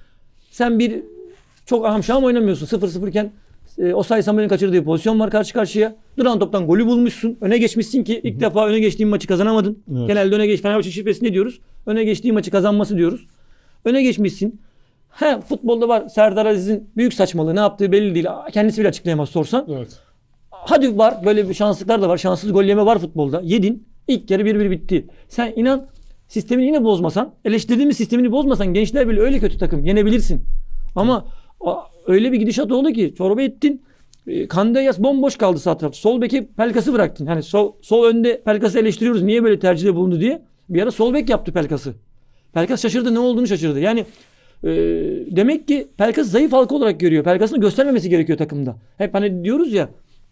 sen bir çok ahım oynamıyorsun. sıfır sıfır iken e, Osayi Samuel'in kaçırdığı pozisyon var karşı karşıya. Duran toptan golü bulmuşsun. Öne geçmişsin ki ilk Hı. defa öne geçtiğin maçı kazanamadın. Evet. Genelde öne geç. Fenerbahçe şifresi ne diyoruz? Öne geçtiği maçı kazanması diyoruz. Öne geçmişsin. He, futbolda var Serdar Aziz'in büyük saçmalığı, ne yaptığı belli değil. Kendisi bile açıklayamaz sorsan. Evet. Hadi var böyle bir şanslıklar da var. Şanssız gol yeme var futbolda. Yedin. İlk yarı bir bir bitti. Sen inan sistemini yine bozmasan, eleştirdiğimiz sistemini bozmasan Gençler bile öyle kötü takım yenebilirsin. Ama o, öyle bir gidişat oldu ki çorba ettin. E, Kandayas bomboş kaldı sağ tarafta. Sol beki Pelkas'ı bıraktın. Hani sol, sol önde Pelkas'ı eleştiriyoruz. Niye böyle tercihde bulundu diye. Bir ara sol bek yaptı Pelkas'ı. Pelkas şaşırdı, ne olduğunu şaşırdı. Yani e, demek ki Pelkas zayıf halka olarak görüyor. Pelkas'ını göstermemesi gerekiyor takımda. Hep hani diyoruz ya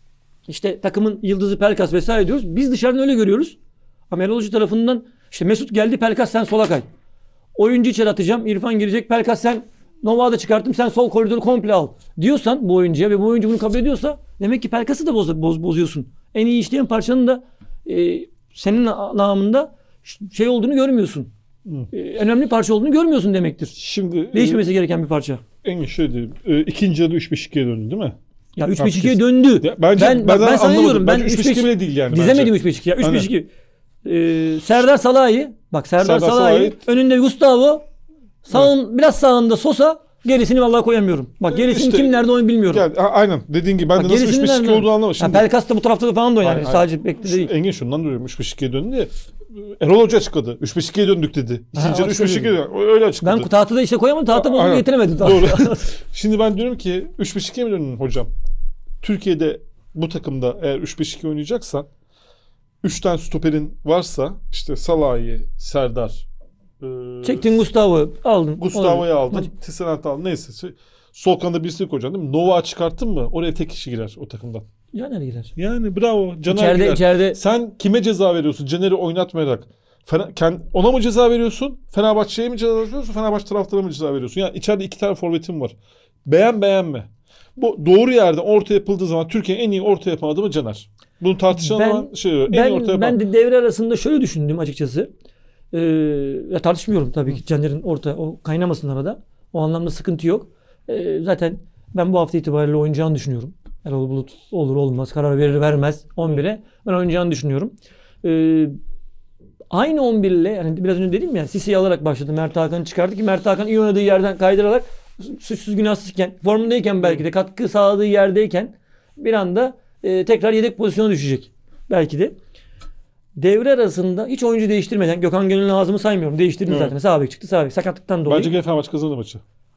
işte takımın yıldızı Pelkas vesaire diyoruz. Biz dışarıdan öyle görüyoruz. Ama Erol Hoca tarafından işte Mesut geldi, Pelkas sen sola kay. Oyuncu içeri atacağım, İrfan girecek, Pelkas sen Novak'ı da çıkarttım, sen sol koridoru komple al diyorsan bu oyuncuya ve bu oyuncu bunu kabul ediyorsa demek ki Pelkas'ı da boz, boz, bozuyorsun. En iyi işleyen parçanın da e, senin namında şey olduğunu görmüyorsun. Ee, önemli parça olduğunu görmüyorsun demektir. Şimdi değişmemesi e, gereken bir parça. En şey diyeyim. E, ikinci yarıda üç beş ikiye döndü değil mi? Ya üç beş ikiye döndü. Ya, bence ben ben, ben sana diyorum ben üç beş iki bile değil yani. Dizemedim üç beş ikiye. üç beş iki. Ee, Serdar Salah'ı bak Serdar, Serdar Salah'ı önünde Gustavo, sağın evet. biraz sağında Sosa, gerisini vallahi koyamıyorum. Bak gerisini işte, kim nerede oyun bilmiyorum. Yani, aynen dediğin gibi ben bak, de nasıl üç beş iki olduğunu anlamadım. Şimdi Pelkas da bu tarafta da falan da oynar yani sadece bekle değil. Engin şundan duyuyorum üç beş ikiye döndü diye. Erol Hoca açıkladı. üç beş ikiye döndük dedi. İkinci yarı üç beş iki öyle açıkladı. Ben tahtada işte koyamadım. Tahta bozuldu getiremedim. Doğru. Şimdi ben diyorum ki üç beş ikiye mi döndün hocam? Türkiye'de bu takımda eğer üç beş iki oynayacaksan üç tane stoperin varsa işte Salah'ı, Serdar e, çektin Gustavo'yu aldın. Gustavo'yu aldın. Tisserant'ı aldın. Neyse. Sol kanada birisini koyacaksın değil mi? Novak'ı çıkarttın mı? Oraya tek kişi girer o takımdan. Caner girer. Yani bravo. Caner içeride, girer. Içeride... Sen kime ceza veriyorsun? Caner'i oynatmayarak. Ona mı ceza veriyorsun? Fenerbahçe'ye mi ceza veriyorsun? Fenerbahçe taraftarına mı ceza veriyorsun? Yani içeride iki tane forvetim var. Beğen beğenme. Bu doğru yerde orta yapıldığı zaman Türkiye'nin en iyi orta yapan adamı Caner. Bunu tartışan ama şey en ben, iyi orta yapan. Ben de devre arasında şöyle düşündüm açıkçası. Ee, ya tartışmıyorum tabii ki Caner'in orta o kaynamasın arada. O anlamda sıkıntı yok. Ee, zaten ben bu hafta itibariyle oynayacağını düşünüyorum. Erol Bulut olur olmaz karar verir vermez on bire ben oynayacağını düşünüyorum. Ee, aynı on bir ile yani biraz önce dedim ya Sisse'yi alarak başladı. Mert Hakan'ı çıkardı ki Mert Hakan iyi oynadığı yerden kaydırarak suçsuz günahsızken formundayken belki de katkı sağladığı yerdeyken bir anda e, tekrar yedek pozisyona düşecek. Belki de. Devre arasında hiç oyuncu değiştirmeden Gökhan Gönül'ün ağzımı saymıyorum. Değiştirdim evet. zaten. Sağ bek çıktı. Sağ bek sakatlıktan dolayı. Bence G F maç kazandı maçı.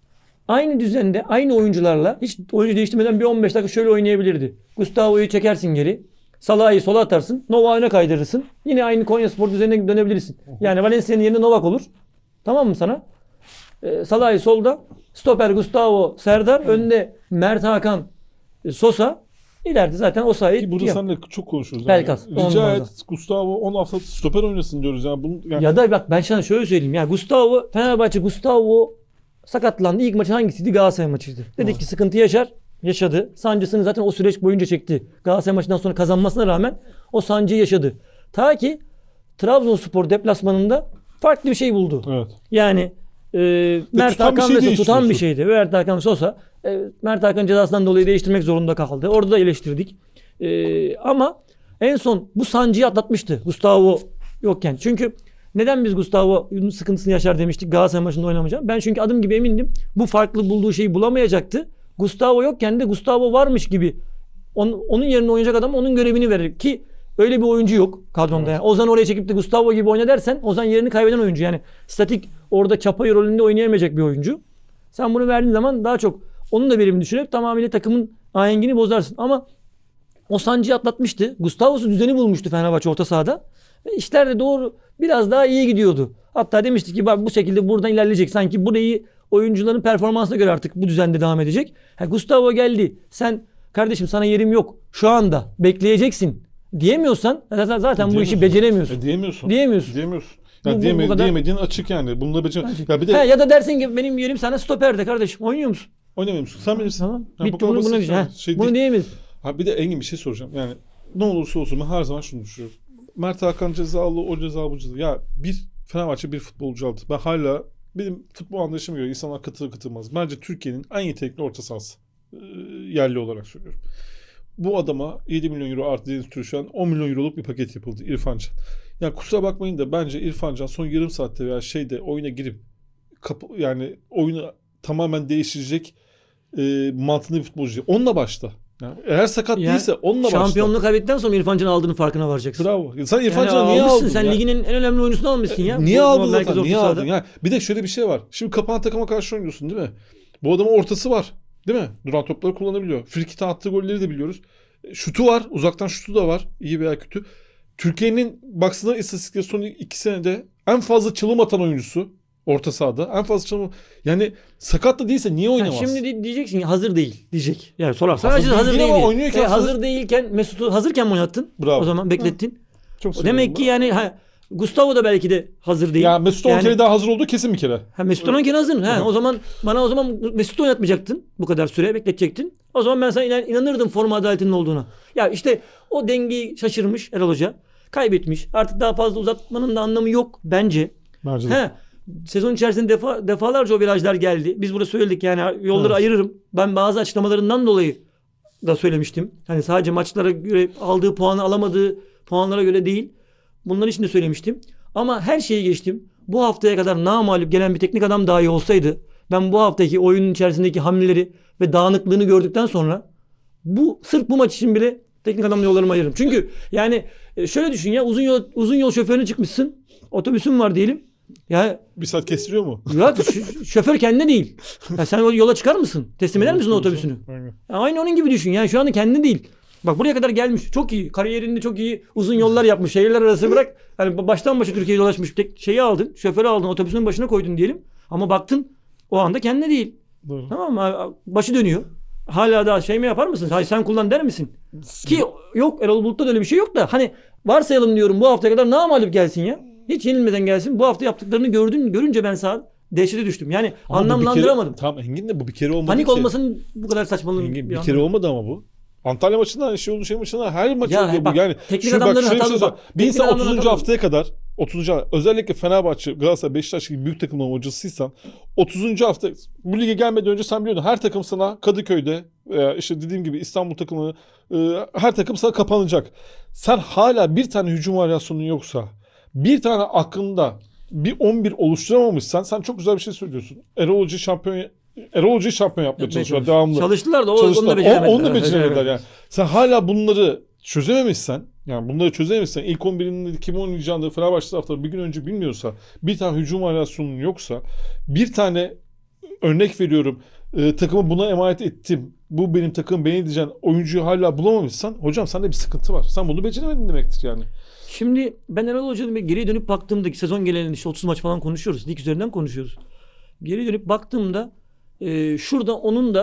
Aynı düzende, aynı oyuncularla hiç oyuncu değiştirmeden bir on beş dakika şöyle oynayabilirdi. Gustavo'yu çekersin geri. Salah'ı sola atarsın. Novak'ı öne kaydırırsın. Yine aynı Konyaspor düzenine dönebilirsin. Yani Valencia'nın yerine Novak olur. Tamam mı sana? Ee, Salah'ı solda. Stoper Gustavo, Serdar. Önde Mert Hakan, Sosa ileride zaten o sayı Ki burada yap. seninle çok konuşuyoruz. Pelkas, Yani. Rica onlardan. et Gustavo on hafta stoper oynasın diyoruz. Yani bunu, yani... Ya da bak ben sana şöyle söyleyeyim. Ya Gustavo, Fenerbahçe Gustavo sakatlandı. İlk maçı hangisiydi? Galatasaray maçıydı. Dedik Ha. ki sıkıntı yaşar. Yaşadı. Sancısını zaten o süreç boyunca çekti. Galatasaray maçından sonra kazanmasına rağmen o sancıyı yaşadı. Ta ki Trabzonspor deplasmanında farklı bir şey buldu. Evet. Yani e, Mert tutan bir Hakan şey mesela tutan bir değiştiriyorsun. şeydi. Mert Hakan Sosa e, Mert Hakan cezasından dolayı değiştirmek zorunda kaldı. Orada da eleştirdik. E, ama en son bu sancıyı atlatmıştı Gustavo yokken. Çünkü neden biz Gustavo'nun sıkıntısını yaşar demiştik Galatasaray maçında oynamayacağım. Ben çünkü adım gibi emindim. Bu farklı bulduğu şeyi bulamayacaktı. Gustavo yokken de Gustavo varmış gibi onun, onun yerine oynayacak adam onun görevini verir ki öyle bir oyuncu yok kadronda. Evet. Yani Ozan oraya çekip de Gustavo gibi oyna dersen Ozan yerini kaybeden oyuncu. Yani statik orada çapayı rolünde oynayamayacak bir oyuncu. Sen bunu verdiğin zaman daha çok onun da verimini düşürüp tamamıyla takımın ahengini bozarsın. Ama o sancıyı atlatmıştı. Gustavo'su düzeni bulmuştu Fenerbahçe orta sahada. Ve işler de doğru biraz daha iyi gidiyordu. Hatta demiştik ki bak bu şekilde buradan ilerleyecek. Sanki burayı oyuncuların performansına göre artık bu düzende devam edecek. Ha, Gustavo geldi. Sen kardeşim sana yerim yok. Şu anda bekleyeceksin diyemiyorsan zaten, zaten bu işi beceremiyorsun. E, diyemiyorsun. Diyemiyorsun. Diyemiyorsun. Bu- Yani bu- diyeme, bu kadar- diyemediğin açık yani. Bununla becer. Bence. Ya bir de Ha, ya da dersin ki benim yerim sana stoperde kardeşim. Oynuyor musun? oynamıyor musun? Sen bilirsin. Tamam. Yani bu Bitti kadar bunu, basit bunu, yani. ha, Şey bunu değil. diyemeyiz. Ha bir de Engin bir şey soracağım. Yani ne olursa olsun ben her zaman şunu düşünüyorum. Mert Hakan cezalı, o cezalı, bu cezalı. Ya bir Fenerbahçe bir futbolcu aldı. Ben hala benim futbol anlayışıma göre insanlar katılır katılmaz. Bence Türkiye'nin en yetenekli orta sahası. Ee, yerli olarak söylüyorum. Bu adama yedi milyon euro artı Deniz Türüşen on milyon euroluk bir paket yapıldı İrfan Can. Yani kusura bakmayın da bence İrfan Can son yarım saatte veya şeyde oyuna girip kapı, yani oyunu tamamen değiştirecek e, mantığında bir futbolcu. Onunla başla. Yani eğer sakat Yani değilse onunla başla. Şampiyonluğu kaybettikten sonra İrfan Can'ın aldığının farkına varacaksın. Bravo. Sen İrfan Yani Can'ı niye almışsın, aldın sen ya? liginin en önemli oyuncusunu almışsın ya. Niye Bu- bu aldın merkez zaten? orta Niye sahada. aldın? Yani bir de şöyle bir şey var. Şimdi kapanan takıma karşı oynuyorsun değil mi? Bu adamın ortası var. Değil mi? Duran topları kullanabiliyor. Frikik'ten attığı golleri de biliyoruz. Şutu var. Uzaktan şutu da var. İyi veya kötü. Türkiye'nin baksana istatistikleri son iki senede en fazla çalım atan oyuncusu. Orta sahada. En fazla çalım. Yani sakat da değilse niye Ha, oynamaz? şimdi di- diyeceksin ki hazır değil diyecek. Yani sorarsan Hazır hazır, değil hazır ama değil. oynuyorken E, hazır. hazır değilken Mesut'u hazırken mi oynattın? Bravo. O zaman beklettin. Çok O seviyorum demek ki ben. yani ha, Gustavo da belki de hazır değil. Ya Mesut Yani- on kere daha hazır olduğu kesin bir kere. Ha, Mesut oynarken hazır. Ha, o zaman bana o zaman Mesut'u oynatmayacaktın. Bu kadar süre bekletecektin. O zaman ben sana inan- inanırdım forma adaletinin olduğuna. Ya işte o dengeyi şaşırmış Erol Hoca. Kaybetmiş. Artık daha fazla uzatmanın da anlamı yok bence. Bence de. He. Sezon içerisinde defa, defalarca o virajlar geldi. Biz burada söyledik yani yolları Evet. ayırırım. Ben bazı açıklamalarından dolayı da söylemiştim. Hani sadece maçlara göre aldığı puanı alamadığı puanlara göre değil. Bunların için de söylemiştim. Ama her şeyi geçtim. Bu haftaya kadar namağlup gelen bir teknik adam dahi olsaydı ben bu haftaki oyunun içerisindeki hamleleri ve dağınıklığını gördükten sonra bu sırf bu maç için bile teknik adamla yollarımı ayırırım. Çünkü yani e, şöyle düşün ya uzun yol uzun yol şoförüne çıkmışsın. Otobüsün var diyelim. Ya Bir saat kestiriyor mu? ya ş- şoför kendine değil. Ya sen o yola çıkar mısın? Teslim eder misin o otobüsünü? Aynen. Ya aynı onun gibi düşün. Yani şu anda kendi değil. Bak buraya kadar gelmiş. Çok iyi. Kariyerinde çok iyi uzun yollar yapmış. Şehirler arası bırak. Hani baştan başa Türkiye'ye dolaşmış. Tek şeyi aldın. Şoförü aldın. Otobüsün başına koydun diyelim. Ama baktın o anda kendine değil. Doğru. Tamam mı? Başı dönüyor. Hala daha şey mi yapar mısın? Hayır sen kullan der misin? Ki yok Erol Bulut'ta da öyle bir şey yok da. Hani varsayalım diyorum bu haftaya kadar namağlup gelsin ya. Hiç yenilmeden gelsin. Bu hafta yaptıklarını gördün, görünce ben sağ dehşete düştüm. Yani Ama bu bir anlamlandıramadım. Kere, tamam Engin de bu bir kere olmadı Panik ki. olmasın bu kadar saçmalığın Engin, bir anlamı kere yok. olmadı ama bu. Antalya maçında şey oldu şey maçında her maç Ya oluyor bu. bak, Yani teknik şu, adamların bak, şöyle bir hatalı şey söyleyeyim. bak. Bir Teknik insan adamların otuzuncu hatalı. haftaya kadar otuzuncu özellikle Fenerbahçe, Galatasaray, Beşiktaş gibi büyük takımların hocasıysan otuzuncu hafta bu lige gelmeden önce sen biliyordun her takım sana Kadıköy'de veya işte dediğim gibi İstanbul takımı e, her takım sana kapanacak. Sen hala bir tane hücum varyasyonun yoksa bir tane aklında bir on bir oluşturamamışsan sen çok güzel bir şey söylüyorsun. Erol Hoca şampiyon Erol Hoca'yı şampiyon yapmaya çalışıyorlar devamlı. Çalıştılar da o, Çalıştılar. onu da beceremediler. O- Onu da Evet, beceremediler evet. yani. Sen hala bunları çözememişsen yani bunları çözememişsen ilk on birinin kim oynayacağını Fenerbahçe taraftarı bir gün önce bilmiyorsa bir tane hücum varyasyonun yoksa bir tane örnek veriyorum e, takımı buna emanet ettim. Bu benim takım beni diyeceğin oyuncuyu hala bulamamışsan hocam sende bir sıkıntı var. Sen bunu beceremedin demektir yani. Şimdi ben Erol Hoca'nın geriye dönüp baktığımdaki sezon genelinde işte otuz maç falan konuşuyoruz. Lig üzerinden konuşuyoruz. Geri dönüp baktığımda e, şurada onun da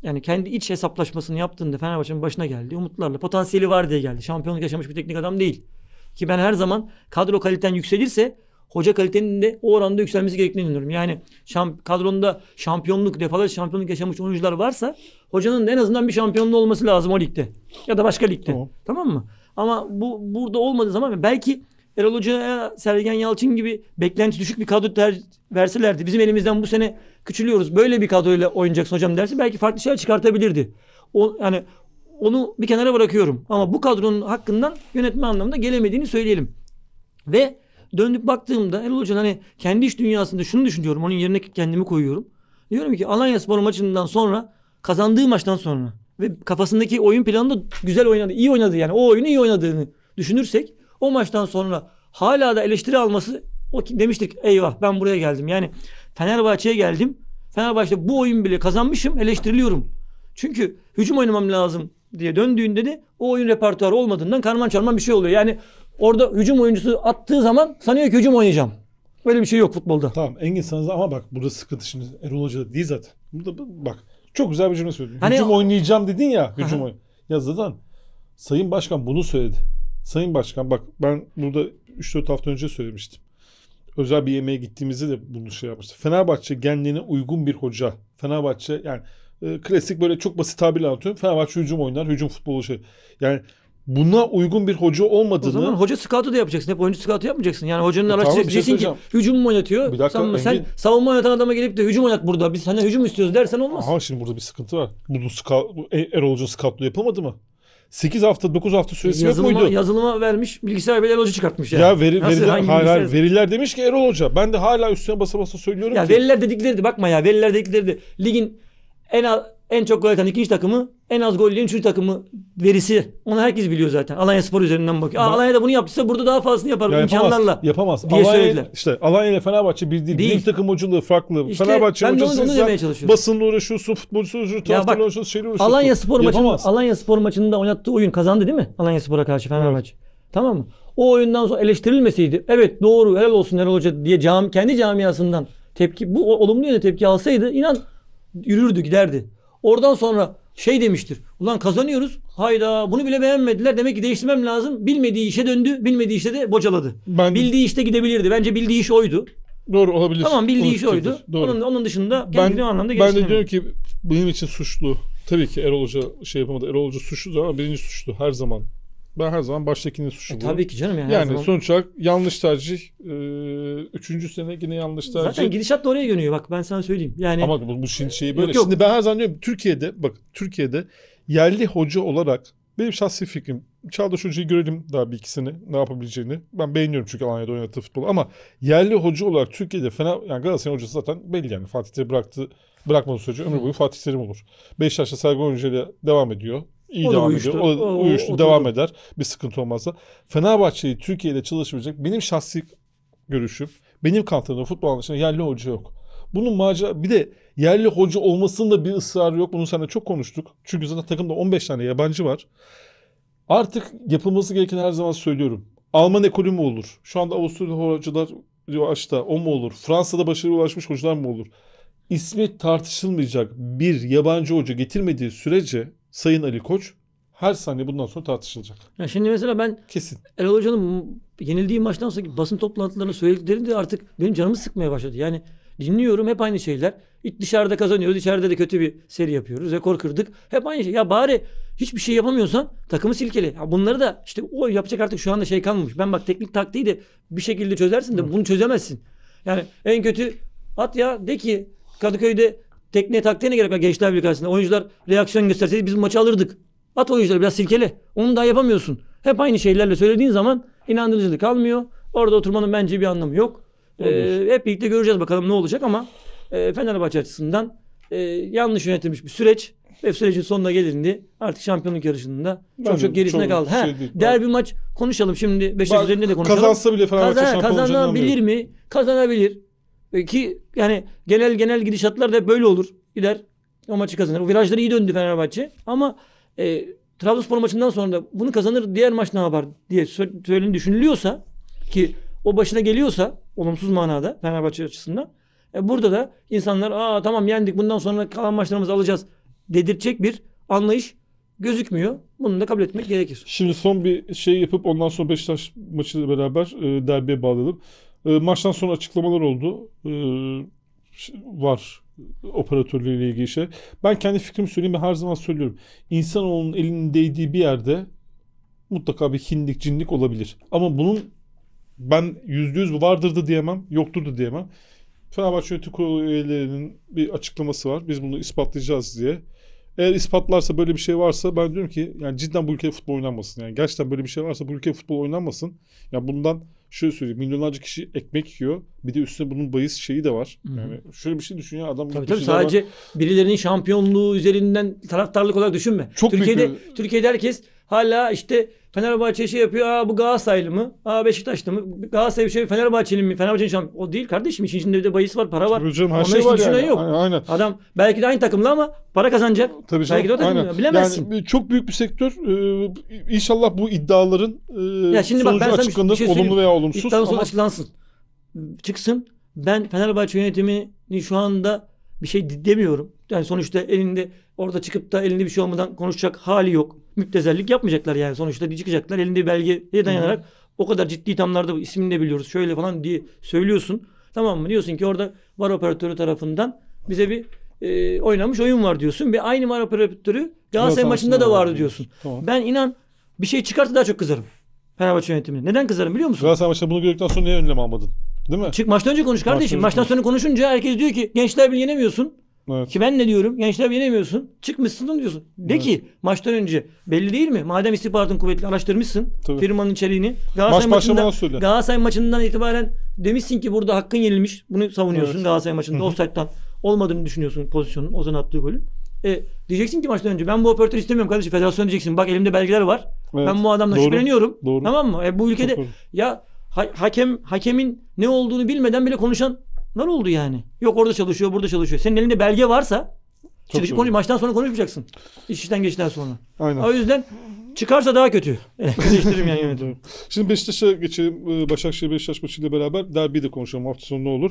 yani kendi iç hesaplaşmasını yaptığında Fenerbahçe'nin başına geldi. Umutlarla potansiyeli var diye geldi. Şampiyonluk yaşamış bir teknik adam değil. Ki ben her zaman kadro kaliten yükselirse hoca kalitenin de o oranda yükselmesi gerektiğini inanıyorum. Yani şamp kadronda şampiyonluk, defalarca şampiyonluk yaşamış oyuncular varsa hocanın da en azından bir şampiyonluğu olması lazım o ligde. Ya da başka ligde. Tamam, tamam mı? Ama bu burada olmadığı zaman belki Erol Hoca'ya Sergen Yalçın gibi beklenti düşük bir kadro ter verselerdi. Bizim elimizden bu sene küçülüyoruz. Böyle bir kadroyla oynayacaksın hocam derse belki farklı şeyler çıkartabilirdi. O yani onu bir kenara bırakıyorum. Ama bu kadronun hakkından yönetme anlamında gelemediğini söyleyelim. Ve dönüp baktığımda Erol Hoca'nın hani kendi iş dünyasında şunu düşünüyorum. Onun yerine kendimi koyuyorum. Diyorum ki Alanyaspor maçından sonra, kazandığı maçtan sonra ve kafasındaki oyun planı da güzel oynadı. İyi oynadı yani. O oyunu iyi oynadığını düşünürsek o maçtan sonra hala da eleştiri alması, o demiştik eyvah ben buraya geldim. Yani Fenerbahçe'ye geldim. Fenerbahçe'de bu oyun bile kazanmışım, eleştiriliyorum. Çünkü hücum oynamam lazım diye döndüğünde de o oyun repertuarı olmadığından karman çorman bir şey oluyor. Yani orada hücum oyuncusu attığı zaman sanıyor ki hücum oynayacağım. Böyle bir şey yok futbolda. Tamam Engin sana ama bak burada sıkıntı şimdi Erol Hoca değil zaten. Burada bak çok güzel bir cümle söyledin. Hani hücum o... oynayacağım dedin ya. Hücum oyn. Ya zaten Sayın Başkan bunu söyledi. Sayın Başkan bak ben burada üç dört hafta önce söylemiştim. Özel bir yemeğe gittiğimizde de bunu şey yapmıştı. Fenerbahçe genliğine uygun bir hoca. Fenerbahçe yani e, klasik böyle çok basit tabirle anlatıyorum. Fenerbahçe hücum oynar, hücum futbolu şey. Yani buna uygun bir hoca olmadığını... O zaman hoca scout'u da yapacaksın. Hep oyuncu scout'u yapmayacaksın. Yani hocanın e, araştırıcısı şey diyeceksin ki hücum mu oynatıyor? Bir dakika, sen, Engin... sen savunma oynatan adama gelip de hücum oynat burada. Biz senden hücum istiyoruz dersen olmaz. Ama şimdi burada bir sıkıntı var. Bunun scout, Erol Hoca scout'lu yapamadı mı? sekiz hafta dokuz hafta süresi yazılıma, yok muydu? Yazılıma vermiş bilgisayar bile Erol Hoca çıkartmış yani. Ya veri, veriler, hayır, hayır, veriler demiş ki Erol Hoca. Ben de hala üstüne basa basa söylüyorum ya ki. Veriler dedikleri de bakma ya veriler dedikleri de ligin en az, en çok gol atan ikinci takımı, en az gol yiyen üçüncü takımı verisi. Onu herkes biliyor zaten. Alanyaspor üzerinden bakıyor. Ben, Alanya da bunu yaptıysa burada daha fazlasını yapar ya imkanlarla. Yapamaz. Diye Alanya, söylediler. İşte Alanya ile Fenerbahçe bir değil. değil. Bir takım hocalığı farklı. İşte Fenerbahçe hocası basınla uğraşıyorsun, futbolcusu uğraşıyorsun, transferle uğraşıyorsun, şeyle uğraşıyorsun. Alanyaspor maçında, Alanyaspor maçında oynattığı oyun kazandı değil mi? Alanyaspor'a karşı Fenerbahçe. Evet. Tamam mı? O oyundan sonra eleştirilmeseydi, evet doğru helal olsun Erol Hoca diye cami, kendi camiasından tepki, bu olumlu yöne tepki alsaydı inan yürürdü giderdi. Oradan sonra şey demiştir. Ulan kazanıyoruz. Hayda bunu bile beğenmediler. Demek ki değiştirmem lazım. Bilmediği işe döndü. Bilmediği işte de bocaladı. Ben... Bildiği işte gidebilirdi. Bence bildiği iş oydu. Doğru olabilir. Tamam bildiği iş oydu. Onun, onun dışında kendini ben, anlamda Ben de diyorum ki benim için suçlu. Tabii ki Erol Hoca şey yapamadı. Erol Hoca suçlu ama birinci suçlu her zaman. Ben her zaman baştakini suçlu. E, tabii ki canım. Yani, yani zaman... sonuç olarak yanlış tercih. E, üçüncü sene yine yanlış tercih. Zaten gidişat da oraya dönüyor. Bak ben sana söyleyeyim. Yani... Ama bu, bu şimdi şeyi böyle. Yok, yok. Şimdi ben her zaman diyorum Türkiye'de bak Türkiye'de yerli hoca olarak benim şahsi fikrim Çağdaş Hoca'yı görelim daha bir ikisini ne yapabileceğini. Ben beğeniyorum çünkü Alanya'da oynattığı futbolu ama yerli hoca olarak Türkiye'de fena yani Galatasaray hocası zaten belli yani. Fatih Terim bıraktı bırakmadığı sürece ömür boyu Fatih Terim olur. Beşiktaş'ta Sergen Hoca ile devam ediyor. İyi o devam uyuştu. ediyor. O, o uyuştu, o, devam eder. Bir sıkıntı olmazsa. Fenerbahçe'yi Türkiye'de çalışabilecek benim şahsi görüşüm, benim kanıtladığım futbol anlayışında yerli hoca yok. Bunun macera bir de yerli hoca olmasında bir ısrarı yok. Bunu seninle çok konuştuk. Çünkü zaten takımda on beş tane yabancı var. Artık yapılması gereken her zaman söylüyorum. Alman ekolü mü olur? Şu anda Avusturya hocalar açta o mu olur? Fransa'da başarıya ulaşmış hocalar mı olur? İsmi tartışılmayacak bir yabancı hoca getirmediği sürece Sayın Ali Koç her saniye bundan sonra tartışılacak. Ya şimdi mesela ben kesin Erol Hoca'nın yenildiği maçtan sonra basın toplantılarını söylediklerinde artık benim canımı sıkmaya başladı. Yani dinliyorum hep aynı şeyler. Dışarıda kazanıyoruz, içeride de kötü bir seri yapıyoruz. Rekor kırdık. Hep aynı şey. Ya bari hiçbir şey yapamıyorsan takımı silkele. Ya bunları da işte o yapacak artık şu anda şey kalmamış. Ben bak teknik taktiği de bir şekilde çözersin de bunu çözemezsin. Yani en kötü at ya de ki Kadıköy'de tekniğe taktiğine gerek var Gençler Birliği karşısında. Oyuncular reaksiyon gösterseydi biz maçı alırdık. At oyuncuları biraz silkele. Onu daha yapamıyorsun. Hep aynı şeylerle söylediğin zaman inandırıcılık kalmıyor. Orada oturmanın bence bir anlamı yok. Ee, hep birlikte göreceğiz bakalım ne olacak ama e, Fenerbahçe açısından e, yanlış yönetilmiş bir süreç ve sürecin sonuna gelindi. Artık şampiyonluk yarışında çok çok, çok gerisine çok kaldı. Şey ha, derbi maç konuşalım şimdi Beşiktaş üzerinde de konuşalım. Kazansa bile Fenerbahçe Kazan, şampiyon olacağını kazanabilir mi? Kazanabilir. E, ki yani genel genel gidişatlar da böyle olur. Gider o maçı kazanır. O virajları iyi döndü Fenerbahçe ama e, Trabzonspor maçından sonra da bunu kazanır diğer maç ne yapar diye söyleni düşünülüyorsa ki o başına geliyorsa olumsuz manada Fenerbahçe açısından e burada da insanlar aa tamam yendik bundan sonra kalan maçlarımızı alacağız dedirtecek bir anlayış gözükmüyor. Bunu da kabul etmek gerekir. Şimdi son bir şey yapıp ondan sonra Beşiktaş maçıyla beraber e, derbiye bağlayalım. E, maçtan sonra açıklamalar oldu. E, var operatörleriyle ilgili şey. Ben kendi fikrimi söyleyeyim ve her zaman söylüyorum. İnsanoğlunun elinin değdiği bir yerde mutlaka bir hinlik, cinlik olabilir. Ama bunun ben yüzde yüz vardır da diyemem, yoktur da diyemem. Fenerbahçe Yönetim Kurulu üyelerinin bir açıklaması var. Biz bunu ispatlayacağız diye. Eğer ispatlarsa böyle bir şey varsa ben diyorum ki yani cidden bu ülkede futbol oynanmasın. Yani gerçekten böyle bir şey varsa bu ülkede futbol oynanmasın. Ya bundan şöyle söyleyeyim, milyonlarca kişi ekmek yiyor. Bir de üstüne bunun bahis şeyi de var. Hı-hı. Yani şöyle bir şey düşün ya adam. Tabii tabii sadece var. Birilerinin şampiyonluğu üzerinden taraftarlık olarak düşünme. Çok Türkiye'de büyük bir... Türkiye'de herkes hala işte Fenerbahçe şey yapıyor. Aa bu Galatasaraylı mı? Aa Beşiktaşlı mı? Galatasaray bir şey Fenerbahçeli mi? Fenerbahçe'nin şampiyon. O değil kardeşim. İşin içinde bir de bahis var, para var. Tabii canım, her Onların şey var yani. Yok. Aynen. Adam belki de aynı takımda ama para kazanacak. Tabii canım. Belki de o takımda. Bilemezsin. Yani çok büyük bir sektör. Ee, inşallah bu iddiaların e, ya şimdi sonucu bak, ben açıklanır. Bir şey olumlu veya olumsuz. İddianın sonucu ama... açıklansın. Çıksın. Ben Fenerbahçe yönetimini şu anda bir şey demiyorum. Yani sonuçta elinde orada çıkıp da elinde bir şey olmadan konuşacak hali yok. Müptezellik yapmayacaklar yani. Sonuçta çıkacaklar elinde bir belgeye dayanarak Hı-hı. o kadar ciddi ithamlarda ismini de biliyoruz şöyle falan diye söylüyorsun. Tamam mı? Diyorsun ki orada var operatörü tarafından bize bir e, oynanmış oyun var diyorsun. Ve aynı var operatörü Galatasaray maçında da vardı diyorsun. Tamam. Ben inan bir şey çıkarsa daha çok kızarım. Fenerbahçe yönetimine. Neden kızarım biliyor musun? Galatasaray maçında bunu gördükten sonra niye önlem almadın? Değil mi? Çık maçtan önce konuş kardeşim. Maçtan, maçtan sonra konuşunca herkes diyor ki Gençler Birliği yenemiyorsun. Evet. Ki ben ne diyorum? Gençler Birliği yenemiyorsun. Çıkmışsın diyorsun. De evet. ki maçtan önce belli değil mi? Madem istihbaratın kuvvetli araştırmışsın. Tabii. Firmanın içeriğini. Galatasaray Maç maçında, Galatasaray maçından itibaren demişsin ki burada hakkın yenilmiş. Bunu savunuyorsun evet. Galatasaray maçında. Offside'dan olmadığını düşünüyorsun pozisyonun. Ozan attığı golün. E, diyeceksin ki maçtan önce ben bu operatörü istemiyorum kardeşim. Federasyon diyeceksin. Bak elimde belgeler var. Evet. Ben bu adamla Doğru. şüpheleniyorum. Doğru. Tamam mı? E, bu ülkede Çok ya ha, hakem hakemin ne olduğunu bilmeden bile konuşanlar oldu yani. Yok orada çalışıyor, burada çalışıyor. Senin elinde belge varsa çıkıp konuş, maçtan sonra konuşmayacaksın. İş işten geçtikten sonra. Aynen. O yüzden çıkarsa daha kötü. Eleştiririm yani yönetimi. Şimdi Beşiktaş'a geçelim. Başakşehir Beşiktaş maçıyla beraber derbiyi de konuşalım. Hafta sonu ne olur?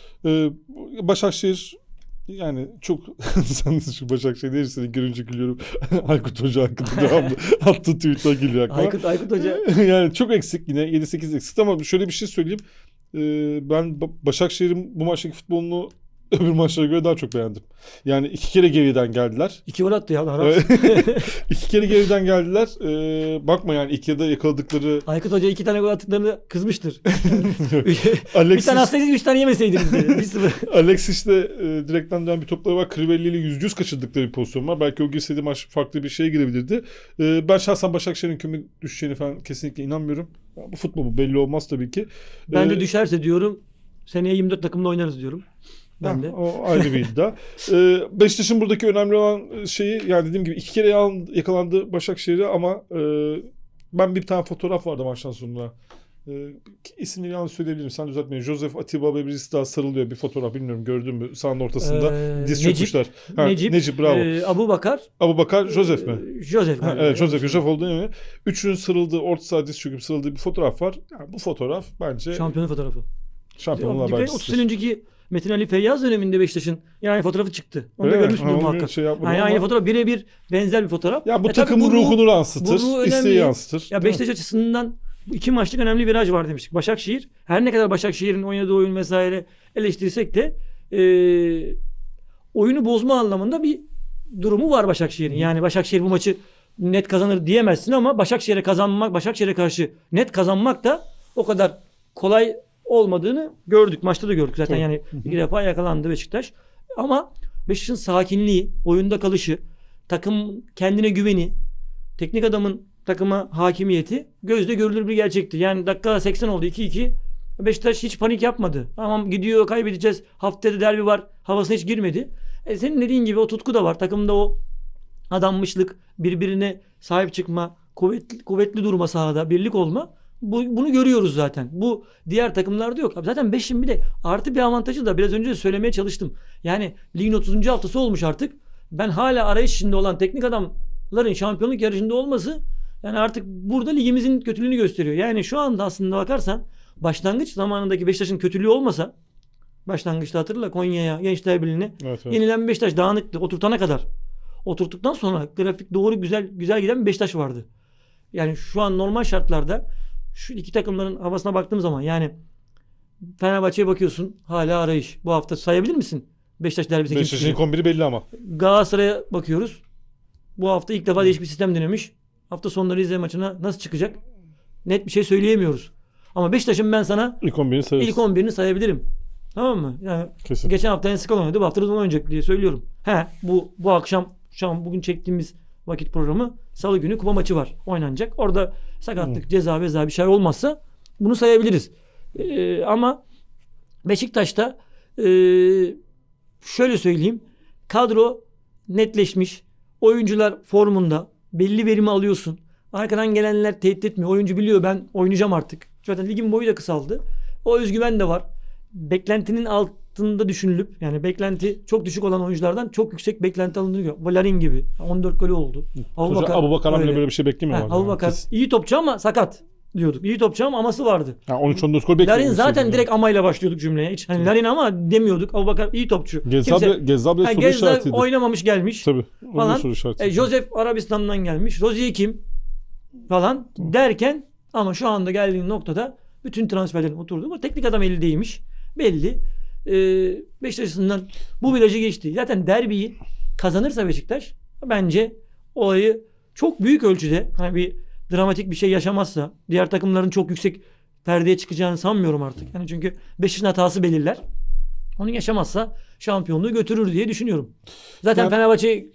Başakşehir yani çok sen de şu Başakşehir değilse görünce gülüyorum. Aykut Hoca hakkında devamlı attığı tweet'e gülüyor aklıma. Aykut, Aykut Hoca. Yani çok eksik yine yedi sekiz eksik ama şöyle bir şey söyleyeyim. Ee, ben Başakşehir'in bu maçtaki futbolunu öbür maçlara göre daha çok beğendim. Yani iki kere geriden geldiler. İki gol attı ya. İki kere geriden geldiler. Ee, bakma yani ilk yarıda yakaladıkları... Aykut Hoca iki tane gol attıklarını kızmıştır. Alexis... Bir tane atsaydınız üç tane yemeseydiniz dedi. bir sıfır. Alexis de e, direkten dönen bir topları var. Crivelli ile yüzde yüz kaçırdıkları bir pozisyon var. Belki o girseydi maç farklı bir şeye girebilirdi. E, ben şahsen Başakşehir'in küme düşeceğini falan kesinlikle inanmıyorum. Bu futbol bu belli olmaz tabii ki. Ben ee, de düşerse diyorum seneye yirmi dört takımda oynarız diyorum. Ben de. O ayrı bir iddia. ee, Beşiktaş'ın buradaki önemli olan şeyi yani dediğim gibi iki kere yakalandı Başakşehir'e ama e, ben bir tane fotoğraf vardı maçtan sonra. E, isimleri yanlış söyleyebilirim. Sen düzeltmeyin. Joseph Atiba ve birisi daha sarılıyor bir fotoğraf. Bilmiyorum gördün mü? Sahanın ortasında. Ee, Diz çökmüşler. Ha, Necip. Necip bravo. E, Abu Bakar. Abu Bakar. Joseph mi? Joseph. Ha, evet Joseph. Joseph olduğu yani. Üçünün sarıldığı orta saha diz çöküp sarıldığı bir fotoğraf var. Yani bu fotoğraf bence. Şampiyon fotoğrafı. Şampiyonlar belgesidir. otuz sene önceki Metin Ali Feyyaz döneminde Beşiktaş'ın yani fotoğrafı çıktı. Onu da görmüştür muhakkak. Şey yani aynı ama... fotoğraf birebir benzer bir fotoğraf. Ya bu e takımın bu, ruhunu yansıtır. Bu isteği yansıtır. Ya Beşiktaş açısından iki maçlık önemli viraj var demiştik. Başakşehir her ne kadar Başakşehir'in oynadığı oyun vesaire eleştirsek de e, oyunu bozma anlamında bir durumu var Başakşehir'in. Yani Başakşehir bu maçı net kazanır diyemezsin ama Başakşehir'e kazanmak, Başakşehir'e karşı net kazanmak da o kadar kolay olmadığını gördük. Maçta da gördük zaten. Tabii. Yani bir defa yakalandı Beşiktaş. Ama Beşiktaş'ın sakinliği, oyunda kalışı, takım kendine güveni, teknik adamın takıma hakimiyeti gözle görülür bir gerçekti. Yani dakika seksen oldu iki iki. Beşiktaş hiç panik yapmadı. Tamam gidiyor kaybedeceğiz. Haftaya derbi var. Havasına hiç girmedi. E senin dediğin gibi o tutku da var. Takımda o adanmışlık, birbirine sahip çıkma, kuvvetli, kuvvetli durma sahada, birlik olma. Bu, bunu görüyoruz zaten. Bu diğer takımlarda yok. Zaten beşin bir de artı bir avantajı da biraz önce de söylemeye çalıştım. Yani ligin otuzuncu haftası olmuş artık. Ben hala arayış içinde olan teknik adamların şampiyonluk yarışında olması yani artık burada ligimizin kötülüğünü gösteriyor. Yani şu anda aslında bakarsan başlangıç zamanındaki Beşiktaş'ın kötülüğü olmasa başlangıçta hatırla Konya'ya, Gençler Birliği'ne evet, evet. yenilen Beşiktaş dağınıktı oturtana kadar. oturttuktan sonra grafik doğru güzel güzel giden bir Beşiktaş vardı. Yani şu an normal şartlarda şu iki takımların havasına baktığım zaman yani Fenerbahçe'ye bakıyorsun hala arayış. Bu hafta sayabilir misin? Beşiktaş derbisi kim Beşiktaş'ın çıkacak? ilk on biri belli ama. Galatasaray'a bakıyoruz. Bu hafta ilk defa değişik bir sistem denemiş. Hafta sonları Rize maçına nasıl çıkacak? Net bir şey söyleyemiyoruz. Ama Beşiktaş'ın ben sana İlk on birini sayarız. ilk on birini sayabilirim. Tamam mı? Yani Kesin. geçen hafta Enskal oynadı. Bu hafta Rıdvan oynayacak diye söylüyorum. He, bu bu akşam şu an bugün çektiğimiz vakit programı Salı günü kupa maçı var. Oynanacak. Orada sakatlık, hmm. ceza beza bir şey olmazsa bunu sayabiliriz. Ee, ama Beşiktaş'ta e, şöyle söyleyeyim. Kadro netleşmiş. Oyuncular formunda. Belli verimi alıyorsun. Arkadan gelenler tehdit etmiyor. Oyuncu biliyor ben oynayacağım artık. Zaten ligin boyu da kısaldı. O özgüven de var. Beklentinin altında düşünülüp yani beklenti çok düşük olan oyunculardan çok yüksek beklenti alınıyor. Valerin gibi. on dört golü oldu. Abubakar Abubakar'dan bile böyle bir şey beklemiyorlar. Abubakar yani. iyi topçu ama sakat diyorduk. İyi topçu ama aması vardı. Yani on üç on dört gol bekliyorduk. Larin zaten direkt yani. Amayla başlıyorduk cümleye. Hiç hani Larin ama demiyorduk. Abubakar iyi topçu. Gezzable, Gezzable yani soru işaretiydi. Oynamamış gelmiş. Tabii. Falan. E, Joseph Arabistan'dan gelmiş. Rozier kim? Falan tamam. derken ama şu anda geldiğin noktada bütün transferlerin oturduğu ama teknik adam eli değmiş. Belli. Ee, Beşiktaş açısından bu virajı geçti. Zaten derbiyi kazanırsa Beşiktaş bence olayı çok büyük ölçüde hani bir dramatik bir şey yaşamazsa diğer takımların çok yüksek perdeye çıkacağını sanmıyorum artık. Yani çünkü Beşiktaş'ın hatası belirler. Onu yaşamazsa şampiyonluğu götürür diye düşünüyorum. Zaten yani, Fenerbahçe e,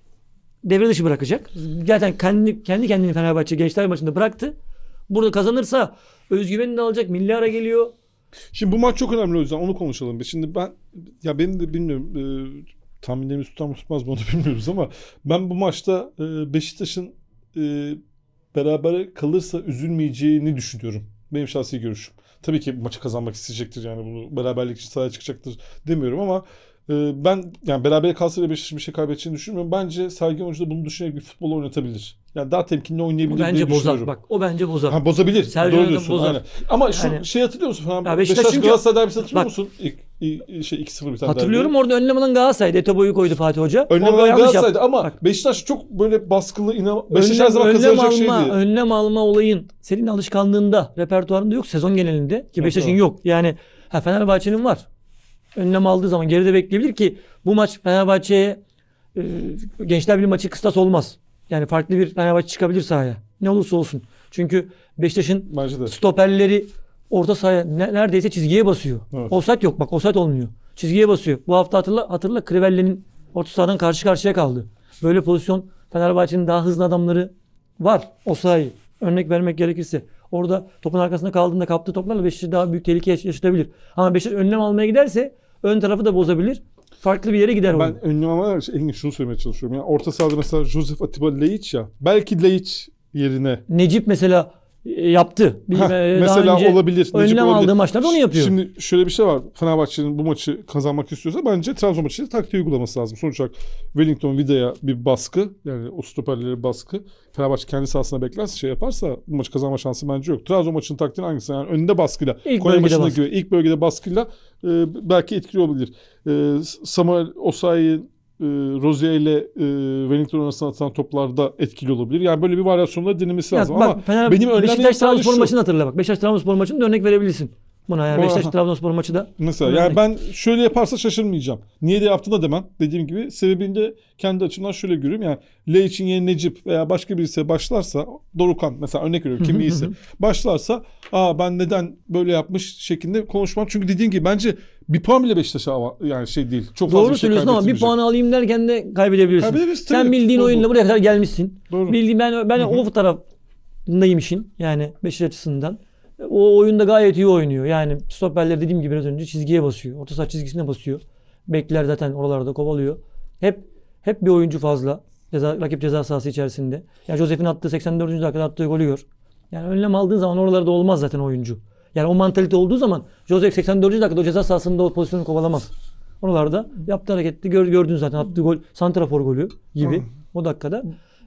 devre dışı bırakacak. Zaten kendi, kendi kendini Fenerbahçe Gençler maçında bıraktı. Burada kazanırsa özgüvenini de alacak. Milli ara geliyor. Şimdi bu maç çok önemli o yüzden onu konuşalım. Şimdi ben ya benim de bilmiyorum e, tahminlerimiz tutar mı tutmaz mı onu bilmiyoruz ama ben bu maçta e, Beşiktaş'ın e, beraber kalırsa üzülmeyeceğini düşünüyorum. Benim şahsi görüşüm. Tabii ki maçı kazanmak isteyecektir yani bunu beraberlik için sahaya çıkacaktır demiyorum ama e, ben yani beraber kalsa ve Beşiktaş'ın bir şey kaybedeceğini düşünmüyorum. Bence Sergen Hoca da bunu düşünerek bir futbol oynatabilir. Yani daha temkinli oynayabilir diye benzir, düşünüyorum. Bozar. Bak o bence bozar. Ha, bozabilir. Sergen Doğru diyorsun. Bozar. Aynen. Ama şu yani, şey hatırlıyor musun? Ya Beşiktaş Beşiktaş Galatasaray derbisi hatırlıyor bak, musun? İlk, ilk, şey iki sıfır bir tane hatırlıyorum derbi. orada önlem alan Galatasaray'dı. Etobo'yu koydu Fatih Hoca. Önlem alan Galatasaray'dı ama bak, Beşiktaş çok böyle baskılı inan Beşiktaş her zaman kazanacak şeydi. Önlem alma olayın senin alışkanlığında, repertuarında yok sezon genelinde ki Beşiktaş'ın evet, yok. Yani ha, Fenerbahçe'nin var. Önlem aldığı zaman geride bekleyebilir ki bu maç Fenerbahçe'ye e, Gençler Birliği maçı kıstas olmaz. Yani farklı bir Fenerbahçe çıkabilir sahaya. Ne olursa olsun. Çünkü Beşiktaş'ın stoperleri orta sahaya neredeyse çizgiye basıyor. Evet. Offside yok. Bak offside olmuyor. Çizgiye basıyor. Bu hafta hatırla hatırla Crivelli'nin orta sahadan karşı karşıya kaldı. Böyle pozisyon Fenerbahçe'nin daha hızlı adamları var. O sahayı örnek vermek gerekirse. Orada topun arkasında kaldığında kaptığı toplarla Beşiktaş daha büyük tehlike yaşatabilir. Ama Beşiktaş önlem almaya giderse ön tarafı da bozabilir. Farklı bir yere gider. Ben oyun. önlem almaya Engin şunu söylemeye çalışıyorum. Yani orta sahada mesela Joseph Atiba Laiç ya. Belki Laiç yerine. Necip mesela yaptı. Bir, Heh, e, mesela önce olabilir. Önlem Necip olabilir. aldığı maçlarda onu yapıyor. Şimdi şöyle bir şey var. Fenerbahçe'nin bu maçı kazanmak istiyorsa bence Trabzon maçında taktiği uygulaması lazım. Sonuç olarak Wellington Vida'ya bir baskı. Yani o stoperlere baskı. Fenerbahçe kendi sahasına beklerse şey yaparsa bu maçı kazanma şansı bence yok. Trabzon maçının taktiği hangisi? Yani önünde baskıyla. İlk Konya maçında baskı. gibi ilk bölgede baskıyla e, belki etkili olabilir. E, Samuel Osayi'nin E, Rozier ile e, Wellington arasında atılan toplarda etkili olabilir. Yani böyle bir varyasyonda denemesi lazım. Bak, ama Fener, benim önemli Beşiktaş Trabzonspor maçını hatırla bak. Beşiktaş Trabzonspor maçını da örnek verebilirsin. Buna yani Beşiktaş Trabzonspor maçı da. Mesela yani örnek. Ben şöyle yaparsa şaşırmayacağım. Niye de yaptığına demem. Dediğim gibi sebebini de kendi açımdan şöyle görüyorum. Yani Laiç'in yerine Necip veya başka birisi başlarsa Dorukhan mesela örnek veriyorum kim iyisi başlarsa aa ben neden böyle yapmış şeklinde konuşmam. Çünkü dediğim gibi bence bir puan bile Beşiktaş'a yani şey değil. Çok fazla doğru bir şey söylüyorsun ama bir puan alayım derken de kaybedebilirsin. Kaybedebilirsin. Sen bildiğin doğru. Oyunla buraya kadar gelmişsin. Doğru. Bildiğin ben ben o tarafındayım işin. Yani Beşiktaş açısından. O oyunda gayet iyi oynuyor. Yani stoperler dediğim gibi biraz önce çizgiye basıyor. Orta saha çizgisine basıyor. Bekler zaten oralarda kovalıyor. Hep hep bir oyuncu fazla. Ceza, rakip ceza sahası içerisinde. Yani Joseph'in attığı seksen dördüncü dakikada attığı golü gör. Yani önlem aldığın zaman oralarda olmaz zaten oyuncu. Yani o mantalite olduğu zaman Joseph seksen dördüncü dakikada o ceza sahasında o pozisyonu kovalamaz. Oralarda yaptığı hareketli gör, gördün zaten attığı gol santrafor golü gibi o dakikada.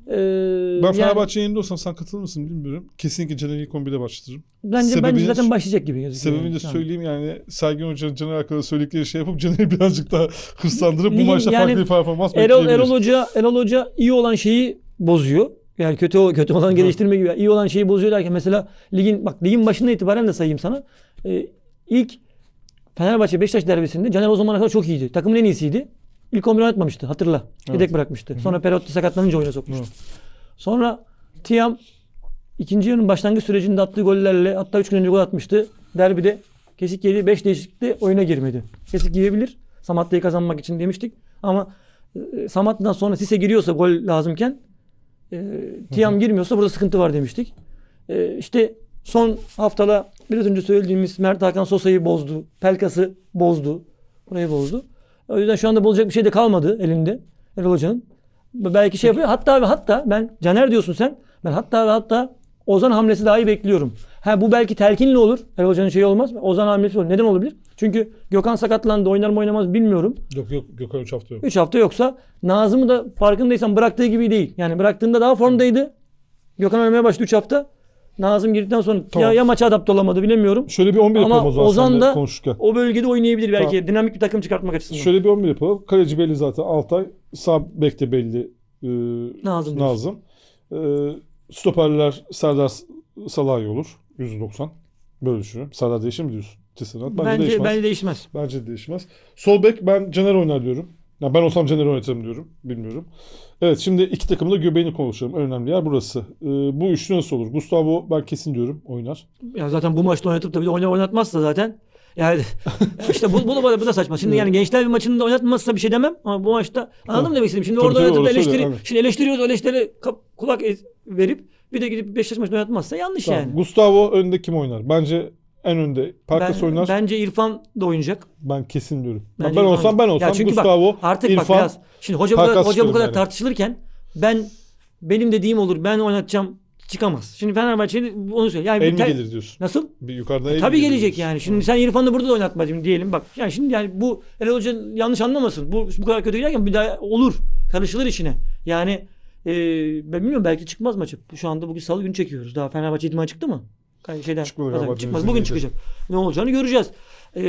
Ee, Ben Fenerbahçe'nin yerinde olsam sen katılır mısın bilmiyorum. Kesinlikle Caner'i ilk on birde başlatırım. Bence, Sebebini, bence zaten başlayacak gibi gözüküyor. Sebebini de yani. söyleyeyim yani Sergen Hoca'nın Caner hakkında söyledikleri şey yapıp Caner'i birazcık daha hırslandırıp bu Ligin, maçta yani farklı bir performans Erol, bekleyebilir. Erol Hoca, Erol Hoca iyi olan şeyi bozuyor. Yani kötü kötü olan geliştirme gibi. İyi olan şeyi bozuyor derken mesela ligin bak ligin başından itibaren de sayayım sana. Ee, ilk Fenerbahçe Beşiktaş derbisinde Caner o zamana kadar çok iyiydi. Takımın en iyisiydi. İlk on bir oynatmamıştı. Hatırla. Evet. Yedek bırakmıştı. Hı-hı. Sonra Perotti sakatlanınca oyuna sokmuştu. Evet. Sonra Tiam ikinci yarının başlangıç sürecinde attığı gollerle hatta üç gün önce gol atmıştı. Derbide kesik yedi. beş değişiklikte oyuna girmedi. Kesik girebilir. Samatta'yı kazanmak için demiştik. Ama e, Samatta'dan sonra Sise giriyorsa gol lazımken e, Tiam girmiyorsa burada sıkıntı var demiştik. E, işte son haftada biraz önce söylediğimiz Mert Hakan Sosa'yı bozdu. Pelkas'ı bozdu. Burayı bozdu. O yüzden şu anda bozacak bir şey de kalmadı elinde Erol Hoca'nın. Belki şey yapıyor. Hatta ve hatta ben Caner diyorsun sen. Ben hatta ve hatta Ozan hamlesi dahi bekliyorum. Ha bu belki telkinli olur. Erol Hoca'nın şeyi olmaz. Ozan hamlesi olur. Neden olabilir? Çünkü Gökhan sakatlandı. Oynar mı oynamaz bilmiyorum. Yok yok Gökhan üç hafta yok. üç hafta yoksa Nazım'ı da farkındaysan bıraktığı gibi değil. Yani bıraktığında daha formdaydı. Gökhan oynamaya başladı üç hafta. Nazım girdikten sonra Tamam. ya, ya maça adapte olamadı bilemiyorum. Şöyle bir on bir Ama yapalım o zaman Ozan seninle da konuşurken. o bölgede oynayabilir belki. Tamam. Dinamik bir takım çıkartmak açısından. Şöyle bir on bir yapalım. Kaleci belli zaten Altay. Sağ bekte belli e, Nazım. Nazım. E, stoperler Serdar Salahi olur. yüzde doksan. Böyle düşünüyorum. Serdar değişir mi diyorsun? Bence, Bence, değişmez. bence değişmez. Bence de değişmez. Sol bek ben Caner oynar diyorum. Yani ben olsam Caner oynatırım diyorum. Bilmiyorum. Evet şimdi iki takımın da göbeğini konuşalım. En önemli yer burası. Ee, bu üçlü nasıl olur? Gustavo ben kesin diyorum oynar. Ya zaten bu maçta oynatıp da bir de oyna oynatmazsa zaten yani işte bu, bu, da, bu da saçma. Şimdi yani Gençler bir maçında oynatmazsa bir şey demem ama bu maçta anladın mı demek istedim. Şimdi Tabii, orada tabii, oynatıp da orası eleştiri, öyle, evet. şimdi eleştiriyoruz, o eleştiri kap- kulak ez- verip bir de gidip Beşiktaş maçında oynatmazsa yanlış Tamam. yani. Gustavo önde kim oynar? Bence en önde Pelkas Ben, oynar. Ben, bence İrfan da oynayacak. kesin diyorum. Ben, Bence ben İrfan olsam ben oynayacak. olsam Ya çünkü Gustavo, bak, artık İrfan, bak biraz şimdi hoca bu kadar, Pelkas hoca bu kadar yani. tartışılırken ben benim dediğim olur ben oynatacağım çıkamaz. Şimdi Fenerbahçe'de onu söylüyor. Yani el bir mi te- gelir diyorsun? Nasıl? Bir yukarıdan el Tabii mi gelir gelecek diyorsun? yani. Şimdi sen İrfan'ı burada da oynatma şimdi diyelim bak. Yani şimdi yani bu Erol Hoca yanlış anlamasın. Bu bu kadar kötü giderken bir daha olur. Karışılır içine. Yani e, ben bilmiyorum belki çıkmaz maçı. Şu anda bugün salı günü çekiyoruz. Daha Fenerbahçe idman çıktı mı? Şeyden, Çıkmadı pazar- galiba, çıkmaz. dün Bugün izleyeceğiz. çıkacak. Ne olacağını göreceğiz. E,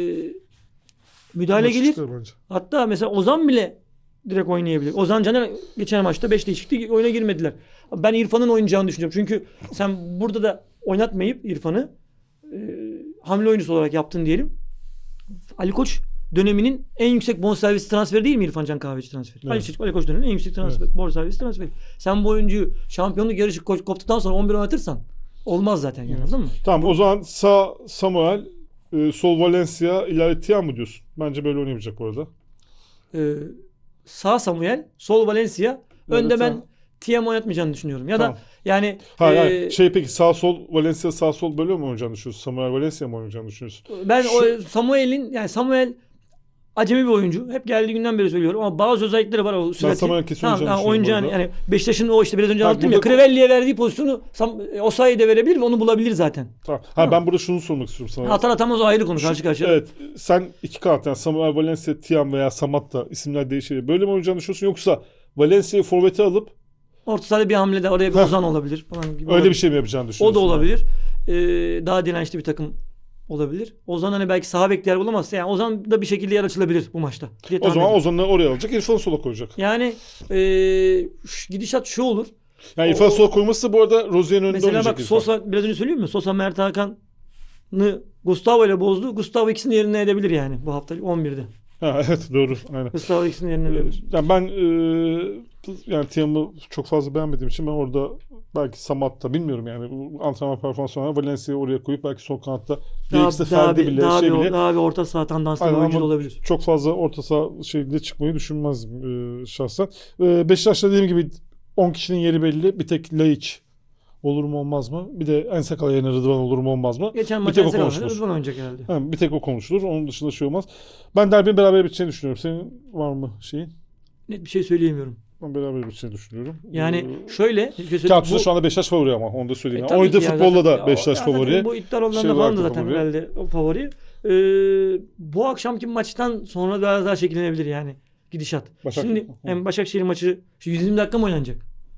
müdahale Maçı gelir. çıkar bence. Hatta mesela Ozan bile direkt oynayabilir. Ozan Caner geçen maçta beş değişiklik oyuna girmediler. Ben İrfan'ın oynayacağını düşünüyorum. Çünkü sen burada da oynatmayıp İrfan'ı e, hamle oyuncusu olarak yaptın diyelim. Ali Koç döneminin en yüksek bonservis transferi değil mi İrfan Can Kahveci transferi? Evet. Ali, Ali Koç döneminin en yüksek transfer, Evet. bonservis transferi. Sen bu oyuncuyu şampiyonluk yarışı ko- koptuktan sonra on bir oynatırsan olmaz zaten yani, anladın mı? Tamam o zaman sağ Samuel, e, sol Valencia, ileride Tiam mı diyorsun? Bence böyle oynamayacak bu arada. Ee, sağ Samuel, sol Valencia. Önde Evet, ben tamam. Tiam oynatmayacağını düşünüyorum. Ya Tamam. da yani Hayır, e, hayır. Şey peki sağ sol Valencia sağ sol böyle mi oynayacağını düşünüyorsun? Samuel Valencia mı oynayacağını düşünüyorsun? ben Şu- o Samuel'in yani Samuel acemi bir oyuncu. Hep geldiği günden beri söylüyorum ama bazı özellikleri var o sürati. Samuel'in kesin Tamam, oynayacağını yani oyuncu düşünüyorum yani, bu arada. yani Beşiktaş'ın o işte biraz önce Ha, anlattım ya burada- Crivelli'ye verdiği pozisyonu Sam, Osayi de verebilir ve onu bulabilir zaten. Tamam. Ha, Tamam. ben burada şunu sormak istiyorum sana. Atar atamaz o ayrı konu Şu- karşı karşıya. Evet. Sen iki kanat yani Samuel Valencia, Tiam veya Samatta isimler değişir. Böyle mi oynayacağını düşünüyorsun yoksa Valencia'yı forvete alıp Orta sahada bir hamlede oraya bir Heh. Ozan olabilir falan gibi. öyle olabilir. bir şey mi yapacağını O düşünüyorsun? da olabilir. Ee, daha dirençli bir takım olabilir. Ozan hani belki saha bek yer bulamazsa yani Ozan da bir şekilde yer açılabilir bu maçta. diye O tahmin zaman ediyorum. Ozan'ı oraya alacak, İrfan'ı sola koyacak. Yani ee, şu- gidişat şu olur. Yani İrfan'ı O- sola koyması da bu arada Rozier'in önünde Mesela oynayacak bak İrfan. Sosa biraz önce söyleyeyim mi? Sosa Mert Hakan'ı Gustavo ile bozdu. Gustavo ikisini yerine edebilir yani bu hafta on birde. Ha, evet doğru. Aynen. Gustavo ikisini yerine edebilir. Yani ben e, yani Tiam'ı çok fazla beğenmediğim için ben orada belki Samatta bilmiyorum yani bu antrenman performansı olarak Valencia'yı oraya koyup belki sol kanatta bir Daha, ikisi de daha, Ferdi bir, bile daha, şey bir, bile daha bir orta saha tandanslı bir Aynen oyuncu da ama olabilir. çok fazla orta saha şeyde çıkmayı düşünmezdim e, şahsen. E, Beşiktaş'ta dediğim gibi on kişinin yeri belli. Bir tek Laiç olur mu olmaz mı? Bir de Ensakal yerine Rıdvan olur mu olmaz mı? Geçen Bir maç tek o Ensek konuşulur. Rıdvan oynayacak herhalde. Ha, bir tek o konuşulur. Onun dışında şey olmaz. Ben derbinin beraber biteceğini düşünüyorum. Senin var mı şeyin? Net bir şey söyleyemiyorum. Ben beraber biteceğini düşünüyorum. Yani Ee, şöyle Kağıt üstünde şu anda Beşiktaş favori ama onu da E, söyleyeyim. tabii Oynadığı ki ya futbolla zaten- da Beşiktaş ya zaten favori. Bu iptal olanlarda Şey falan olarak da da zaten favori. herhalde o favori. Ee, bu akşamki maçtan sonra biraz daha şekillenebilir yani gidişat. Başak- Şimdi Hı. hem Başakşehir maçı şu yüz yirmi dakika mı oynanacak?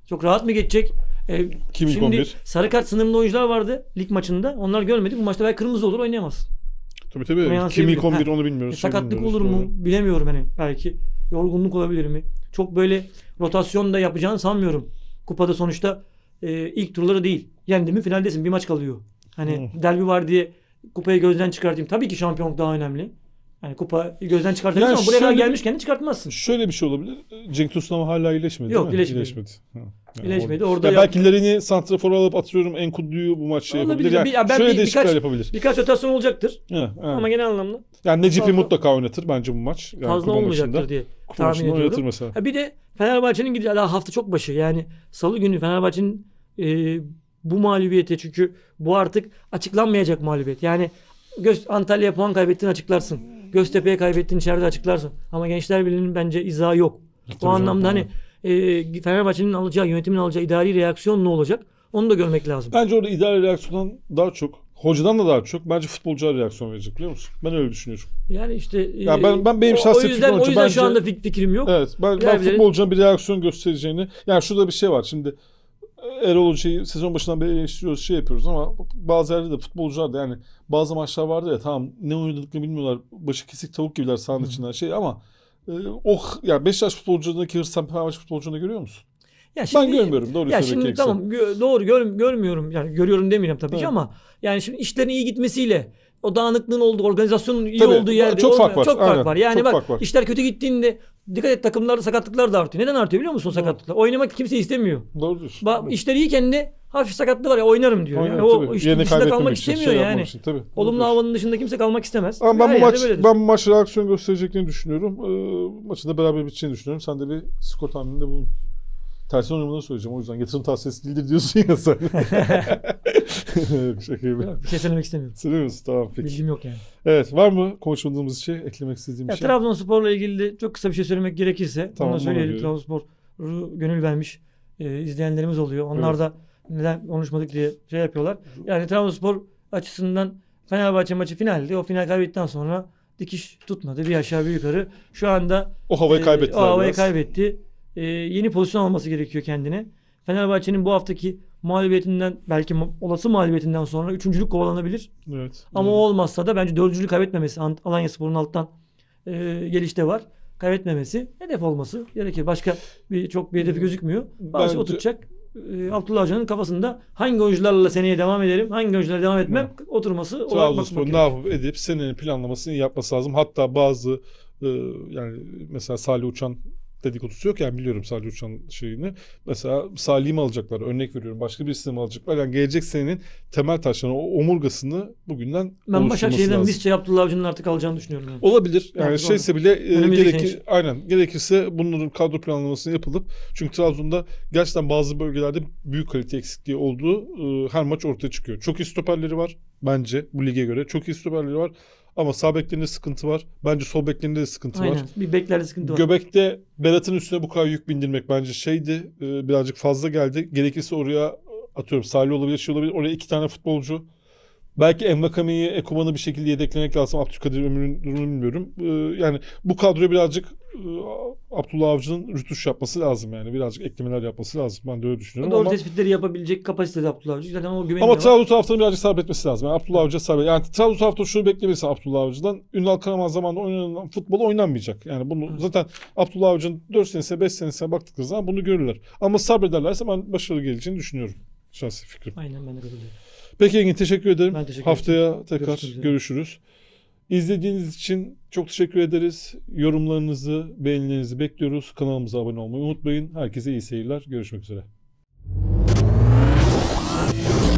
Çok rahat mı geçecek? E, Kim ilk on şimdi bir? sarı kart sınırında oyuncular vardı lig maçında. Onlar görmedik. Bu maçta belki kırmızı olur, oynayamaz. Tabii tabii. Kim ilk on bir onu bilmiyoruz. E, sakatlık bilmiyoruz. olur mu? Bilemiyorum hani. Belki yorgunluk olabilir mi? Çok böyle rotasyon da yapacağını sanmıyorum. Kupada sonuçta e, ilk turları değil. Yendi mi finaldesin. Bir maç kalıyor. Hani Hmm. derbi var diye kupayı gözden çıkartayım. Tabii ki şampiyonluk daha önemli. Yani kupayı gözden çıkartabilirsin Yani ama buraya kadar şöyle bir- gelmişken de çıkartmazsın. Şöyle bir şey olabilir. Cenk Tosun ama hala iyileşmedi Yok, değil mi? iyileşmedi. İyileşmedi. Ha. Yani İyileşmedi. orada- Orada Ya yap- belki Larin'i santrafor alıp atıyorum Enkudu'yu bu maç şey Olabilir. yapabilir. Yani Bir- ya ben şöyle bir- değişiklikler birkaç- yapabilir. Birkaç rotasyon olacaktır. Ha, ha. Ama genel anlamda Yani Necip'i fazla- mutlaka oynatır bence bu maç. Yani fazla kupa olmayacaktır maçında. diye Kupa tahmin maçında oynatır ediyorum. mesela. Ha bir de Fenerbahçe'nin gideceği daha hafta çok başı. Yani salı günü Fenerbahçe'nin e, bu mağlubiyeti, çünkü bu artık açıklanmayacak mağlubiyet. Yani Göz Antalya'ya puan kaybettiğini açıklarsın. Göztepe'ye kaybettiğini içeride açıklarsın. Ama Gençler Birliği'nin bence izahı yok. Tabii O canım, anlamda evet. hani e, Fenerbahçe'nin alacağı, yönetimin alacağı idari reaksiyon ne olacak? Onu da görmek lazım. Bence orada idare reaksiyondan daha çok, hocadan da daha çok bence futbolcular reaksiyon verecek, biliyor musun? Ben öyle düşünüyorum. Yani işte e, Ya ben- ben benim o- şahsi o yüzden, fikrim o olunca yüzden bence- şu anda fik- fikrim yok. Evet, ben, ben Diğerleri- futbolcunun bir reaksiyon göstereceğini, yani şurada bir şey var şimdi, Erol Hoca'yı sezon başından beri eleştiriyoruz, şey yapıyoruz ama bazı yerde de futbolcular da, yani bazı maçlar vardı ya, tamam ne oynadıklarını bilmiyorlar, başı kesik tavuk gibiler sahanın içinden şey ama e, oh ya Beşiktaş futbolcularındaki hırs sen Fenerbahçe futbolcularında görüyor musun? Ya Ben görmüyorum, doğru Ya söylemek şimdi gerekirse. tamam gö- doğru gör, görmüyorum, yani görüyorum demeyeceğim tabii ki Evet. ama yani şimdi işlerin iyi gitmesiyle o dağınıklığın olduğu, organizasyonun iyi Tabii, olduğu yerde çok fark olmayan- var, çok fark aynen, var. Yani çok bak fark var. işler kötü gittiğinde dikkat et, takımlarda sakatlıklar da artıyor. Neden artıyor biliyor musun sakatlıklar? Oynamak kimse istemiyor. Doğru diyorsun. Ba- işler iyiken de hafif sakatlığı var ya oynarım diyor. Aynen, Yani o tabii. işin Yerini dışında kaybetmemek kalmak için, istemiyor şey yani. yapmak için, tabii. Doğru Olumlu diyorsun. havanın dışında kimse kalmak istemez. Ama ben Her bu yerde maç böyledir. ben bu maç reaksiyon göstereceklerini düşünüyorum. Ee, maçın da beraber biteceğini düşünüyorum. Sen de bir skor tahmininde bulun. Tersi oynamanı söyleyeceğim. O yüzden yatırım tavsiyesi değildir diyorsun ya sen. Şaka gibi. Yok, bir şey söylemek istemiyorum. Söylüyor musun? Tamam peki. Bilgim yok yani. Evet, var mı konuşmadığımız şey, eklemek istediğim Ya, bir şey? Trabzonspor'la ilgili de çok kısa bir şey söylemek gerekirse, Tamam, onu da söyleyelim. bana Trabzonspor'u gönül vermiş e, izleyenlerimiz oluyor. Onlar Evet. da neden konuşmadık diye şey yapıyorlar. Yani Trabzonspor açısından Fenerbahçe maçı finaldi. O final kaybettikten sonra dikiş tutmadı. Bir aşağı bir yukarı. Şu anda O havayı e, kaybettiler o havayı biraz. kaybetti. E, yeni pozisyon alması gerekiyor kendine. Fenerbahçe'nin bu haftaki mağlubiyetinden, belki ma- olası mağlubiyetinden sonra üçüncülük kovalanabilir. Evet. Ama Evet. o olmazsa da bence dördüncülük kaybetmemesi, Ant- Alanyaspor'un alttan e, gelişte var. Kaybetmemesi, hedef olması gerekir. Başka bir çok bir hedefi gözükmüyor. Bazı Bence- oturacak. E, Abdullah Hoca'nın kafasında hangi oyuncularla seneye devam ederim, hangi oyuncularla devam etmem oturması olarak Trabzonspor bakmak ne gerekiyor. yapıp edip senenin planlamasını yapması lazım. Hatta bazı e, yani mesela Salih Uçan dedikodusu yok yani, biliyorum Salih Uçan şeyini. Mesela Salih'i mi alacaklar? Örnek veriyorum. Başka birisini mi alacaklar? Yani gelecek senenin temel taşlarını, o omurgasını bugünden Ben oluşturması Başakşehir'den lazım. Visca Abdullah Avcı'nın artık alacağını düşünüyorum. Yani. Olabilir. Yani Evet, şeyse bile e, Önümüzdeki gerekir, sene için. aynen gerekirse bunların kadro planlamasını yapılıp, çünkü Trabzon'da gerçekten bazı bölgelerde büyük kalite eksikliği olduğu e, her maç ortaya çıkıyor. Çok iyi stoperleri var bence bu lige göre. Çok iyi stoperleri var ama sağ beklerinde sıkıntı var. Bence sol beklerinde de sıkıntı var. Aynen. Bir beklerde sıkıntı var. Göbekte Berat'ın üstüne bu kadar yük bindirmek bence şeydi, e, birazcık fazla geldi. Gerekirse oraya atıyorum Salih olabilir, şey olabilir. Oraya iki tane futbolcu. Belki Envakami'yi, Ekuban'ı bir şekilde yedeklemek lazım. Abdülkadir Ömür'ün durumunu bilmiyorum. Ee, yani bu kadroya birazcık e, Abdullah Avcı'nın rütuş yapması lazım yani. Birazcık eklemeler yapması lazım. Ben de öyle düşünüyorum. Doğru ama tespitleri yapabilecek kapasitede Abdullah Avcı. Zaten o güveni ama de var. Trabzon taraftarının birazcık sabretmesi lazım. Yani Abdullah Avcı'ya sabret. Yani Trabzon taraftarı şunu beklemesin Abdullah Avcı'dan. Ünal Karaman zamanında oynanan futbol oynanmayacak. Yani bunu Evet. zaten Abdullah Avcı'nın dört senesine beş senesine baktıkları zaman bunu görürler. Ama sabrederlerse ben başarılı geleceğini düşünüyorum. Şahsi fikrim. Aynen, ben de katılıyorum. Peki Engin, teşekkür ederim. Ben teşekkür Haftaya tekrar Görüşmek üzere. görüşürüz. İzlediğiniz için çok teşekkür ederiz. Yorumlarınızı, beğenilerinizi bekliyoruz. Kanalımıza abone olmayı unutmayın. Herkese iyi seyirler. Görüşmek üzere.